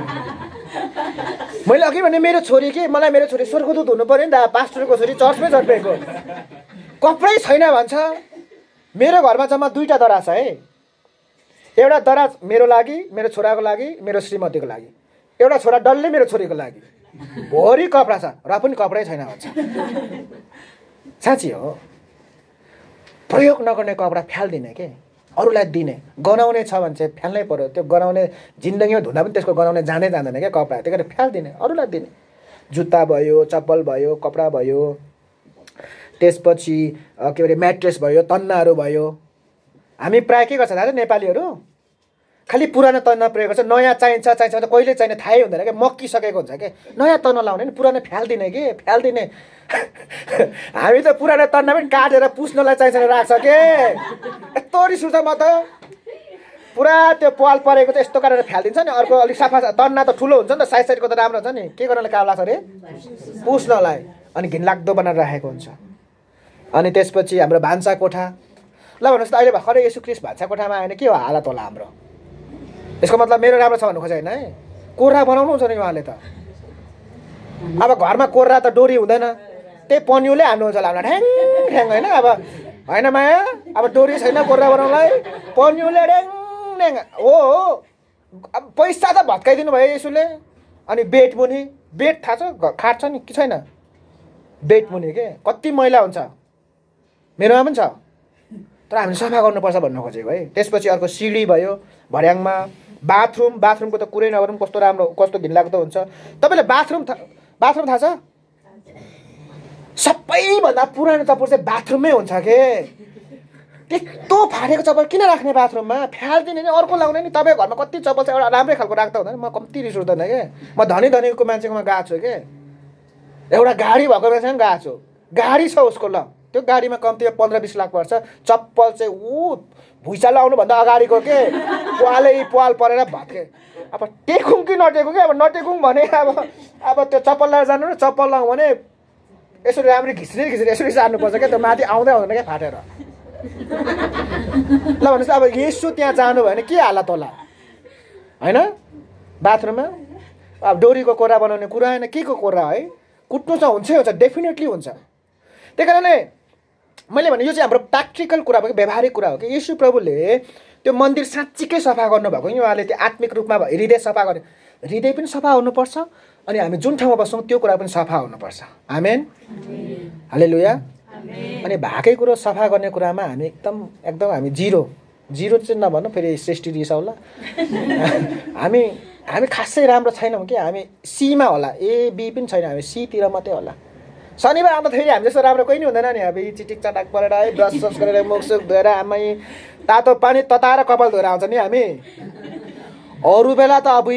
मैले अघि भने मेरो छोरी के, मलाई मेरो छोरी स्वर्गदूत हुनु पर्यो नि त, पास्टरको छोरी चर्चमै जन्मेको। कपडै छैन भन्छ। मेरो घरमा जम्मा दुईवटा दराज छ है। एउटा दराज मेरो लागि, मेरो छोराको लागि, मेरो श्रीमतीको लागि। एउटा छोरा डल्लै मेरो छोरीको लागि। भरि कपडा छ र पनि कपडै छैन भन्छ। साँच्ची हो। प्रयोग नगर्ने कपडा फ्यालिदिने के, अरूलाई दिने। गनाउने छ भने चाहिँ फ्याल्नै पर्यो। त्यो गनाउने जिन्दगीमा धुँदा पनि त्यसको गनाउने जाँदै जाँदैन क्या कपडा। त्यही कारण फ्यालिदिने, अरूलाई दिने। जुत्ता भयो, चप्पल भयो, कपडा भयो, त्यसपछि के अरे म्याट्रेस भयो, तन्नाहरू भयो। हामी प्रायः के गर्छ थाहा छ नेपालीहरू? खालि पुरानो तन्ना प्रयोग गर्छ। नयाँ चाहिन्छ चाहिन्छ त कहिले चाहिने थाहै हुँदैन क्या, मक्किसकेको हुन्छ कि। नयाँ तन्ना लाउने नि, पुरानो फ्यालिदिने कि, फ्यालिदिने। हामी त पुरानो तन्ना पनि काटेर पुस्नलाई चाहिन्छ राख्छ के। यस्तो रिस उठ्छ म त। पुरा त्यो पाल परेको चाहिँ यस्तो काटेर फ्यालिदिन्छ नि। अर्को अलिक सफा तन्ना त ठुलो हुन्छ नि त, साइड साइडको त राम्रो हुन्छ नि। के गर्नलाई काम लाग्छ अरे? पुस्नलाई। अनि घिनलाग्दो बनाएर राखेको हुन्छ। अनि त्यसपछि हाम्रो भान्सा कोठा, ल भन्नुहोस् त अहिले भर्खरै येशू ख्रीष्ट भान्सा कोठामा आएन के हो हालत होला हाम्रो? यसको मतलब मेरो राम्रो छ भन्नु खोजेन है, कोर्रा बनाउनुहुन्छ नि उहाँले त। अब घरमा कोर्रा त डोरी हुँदैन, त्यही पन्युले हान्नुहुन्छ होला हामीलाई ढ्याङ ढ्याङ होइन। अब होइन माया, अब डोरी छैन कोर्रा बनाउनलाई, पन्युले ढ्याङ ढ्याङ हो हो। अब पैसा त भत्काइदिनु भयो यसुले। अनि बेड मुनि, बेड थाहा छ खाट छ नि कि छैन? बेड मुनि के कति मैला हुन्छ, मेरोमा पनि छ, तर हामीले सफा गर्नुपर्छ भन्नु खोजेको है। त्यसपछि अर्को सिडी भयो भर्याङमा, बाथरुम, बाथरुमको त कुरै नगरौँ, कस्तो राम्रो कस्तो घिनलाग्दो हुन्छ। तपाईँले बाथरुम बाथरुम थाहा छ? सबैभन्दा पुरानो चप्पल चाहिँ बाथरुममै हुन्छ के। त्यस्तो फाटेको चप्पल किन राख्ने बाथरुममा? फ्याल्दिने नि, अर्को लाउने नि। तपाईँ घरमा कति चप्पल छ एउटा राम्रै खालको राख्दा हुँदैन। म कम्ती रिस उठ्दैन के, म धनी धनीको मान्छेकोमा गएको छु के, एउटा गाडी भएको मान्छेमा गएको छु, गाडी छ उसको, ल त्यो गाडीमा कम्ती पन्ध्र बिस लाख पर्छ, चप्पल चाहिँ ऊ भुइँचालो आउनुभन्दा अगाडिको के, पालै पाल परेर भत्के। अब टेकुङ कि नटेकुङ कि, अब नटेकुङ भने अब अब त्यो चप्पल लगाएर जानु र चप्पल लाउँ भने यसरी राम्ररी घिच्ने घिच्ने यसरी जानुपर्छ क्या, त्यो माथि आउँदै आउँदैन क्या फाटेर। ल भन्नुहोस् अब यसो त्यहाँ जानु भयो भने के हालत होला होइन? बाथरुममा अब डोरीको कोरा बनाउने कुरा होइन, के को कोरा है, कुट्नु चाहिँ हुन्छै हुन्छ, डेफिनेटली हुन्छ। त्यही कारणले मैले भने यो चाहिँ हाम्रो प्र्याक्टिकल कुरा भयो, व्यवहारिक कुरा हो कि येशू प्रभुले त्यो मन्दिर साँच्चीकै सफा गर्नुभएको। उहाँले त्यो आत्मिक रूपमा हृदय सफा गर्ने, हृदय पनि सफा हुनुपर्छ, अनि हामी जुन ठाउँमा बस्छौँ त्यो कुरा पनि सफा हुनुपर्छ। आमेन, हालेलुया। अनि भएकै कुरो सफा गर्ने कुरामा हामी एकदम एकदम हामी जिरो जिरो चाहिँ नभन्नु, फेरि सृष्टि रिसाउला। हामी हामी खासै राम्रो छैनौँ कि, हामी सीमा होला, ए बी पनि छैन, हामी सीतिर मात्रै होला। शनिबार आउँदाखेरि हामी जस्तो राम्रो कोही नि हुँदैन नि। अब चिटिक चटाक परेर है ब्रस सस गरेर मुखसुख धोएर आमै तातो पानी तताएर कपाल धोएर आउँछ नि हामी। अरू बेला त अब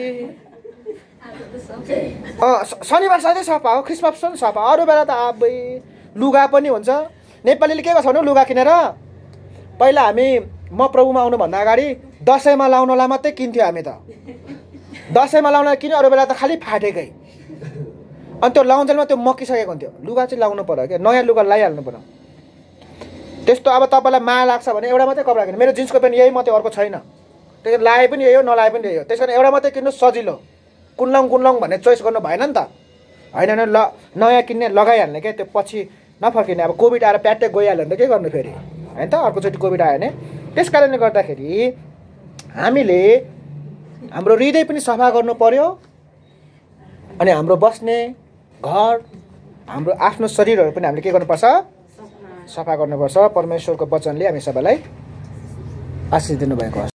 शनिबार सधैँ सफा हो, क्रिसमस पनि सफा, अरू बेला त अब लुगा पनि हुन्छ। नेपालीले के गर्छ भने लुगा किनेर पहिला हामी म प्रभुमा आउनुभन्दा अगाडि दसैँमा लाउनलाई मात्रै किन्थ्यो हामी त, दसैँमा लाउनलाई किन्यो, अरू बेला त खालि फाटेकै। अनि त्यो लाउन्जेलमा त्यो मकिसकेको हुन्थ्यो, लुगा चाहिँ लाउनु पर्यो क्या, नयाँ लुगा लगाइहाल्नु पर्यो। त्यस्तो अब तपाईँलाई माया लाग्छ भने एउटा मात्रै कपडा किन्नु, मेरो जिन्सको प्यान्ट यही मात्रै, अर्को छैन, त्यही लाए पनि यही हो नलाए पनि यही हो। त्यस कारण एउटा मात्रै किन्नु सजिलो, कुन्लङ कुन्लङ भन्ने चोइस गर्नु भएन नि त, होइन भने ल नयाँ किन्ने लगाइहाल्ने क्या, त्यो पछि नफर्किने। अब कोभिड आएर प्याट्टै गइहाल्यो भने त के गर्नु फेरि, होइन त, अर्कोचोटि कोभिड आयो भने। त्यस कारणले गर्दाखेरि हामीले हाम्रो हृदय पनि सफा गर्नु पर्यो, अनि हाम्रो बस्ने घर, हाम्रो आफ्नो शरीरहरू पनि हामीले के गर्नुपर्छ, सफा गर्नुपर्छ। परमेश्वरको वचनले हामी सबैलाई आशीष दिनुभएको छ।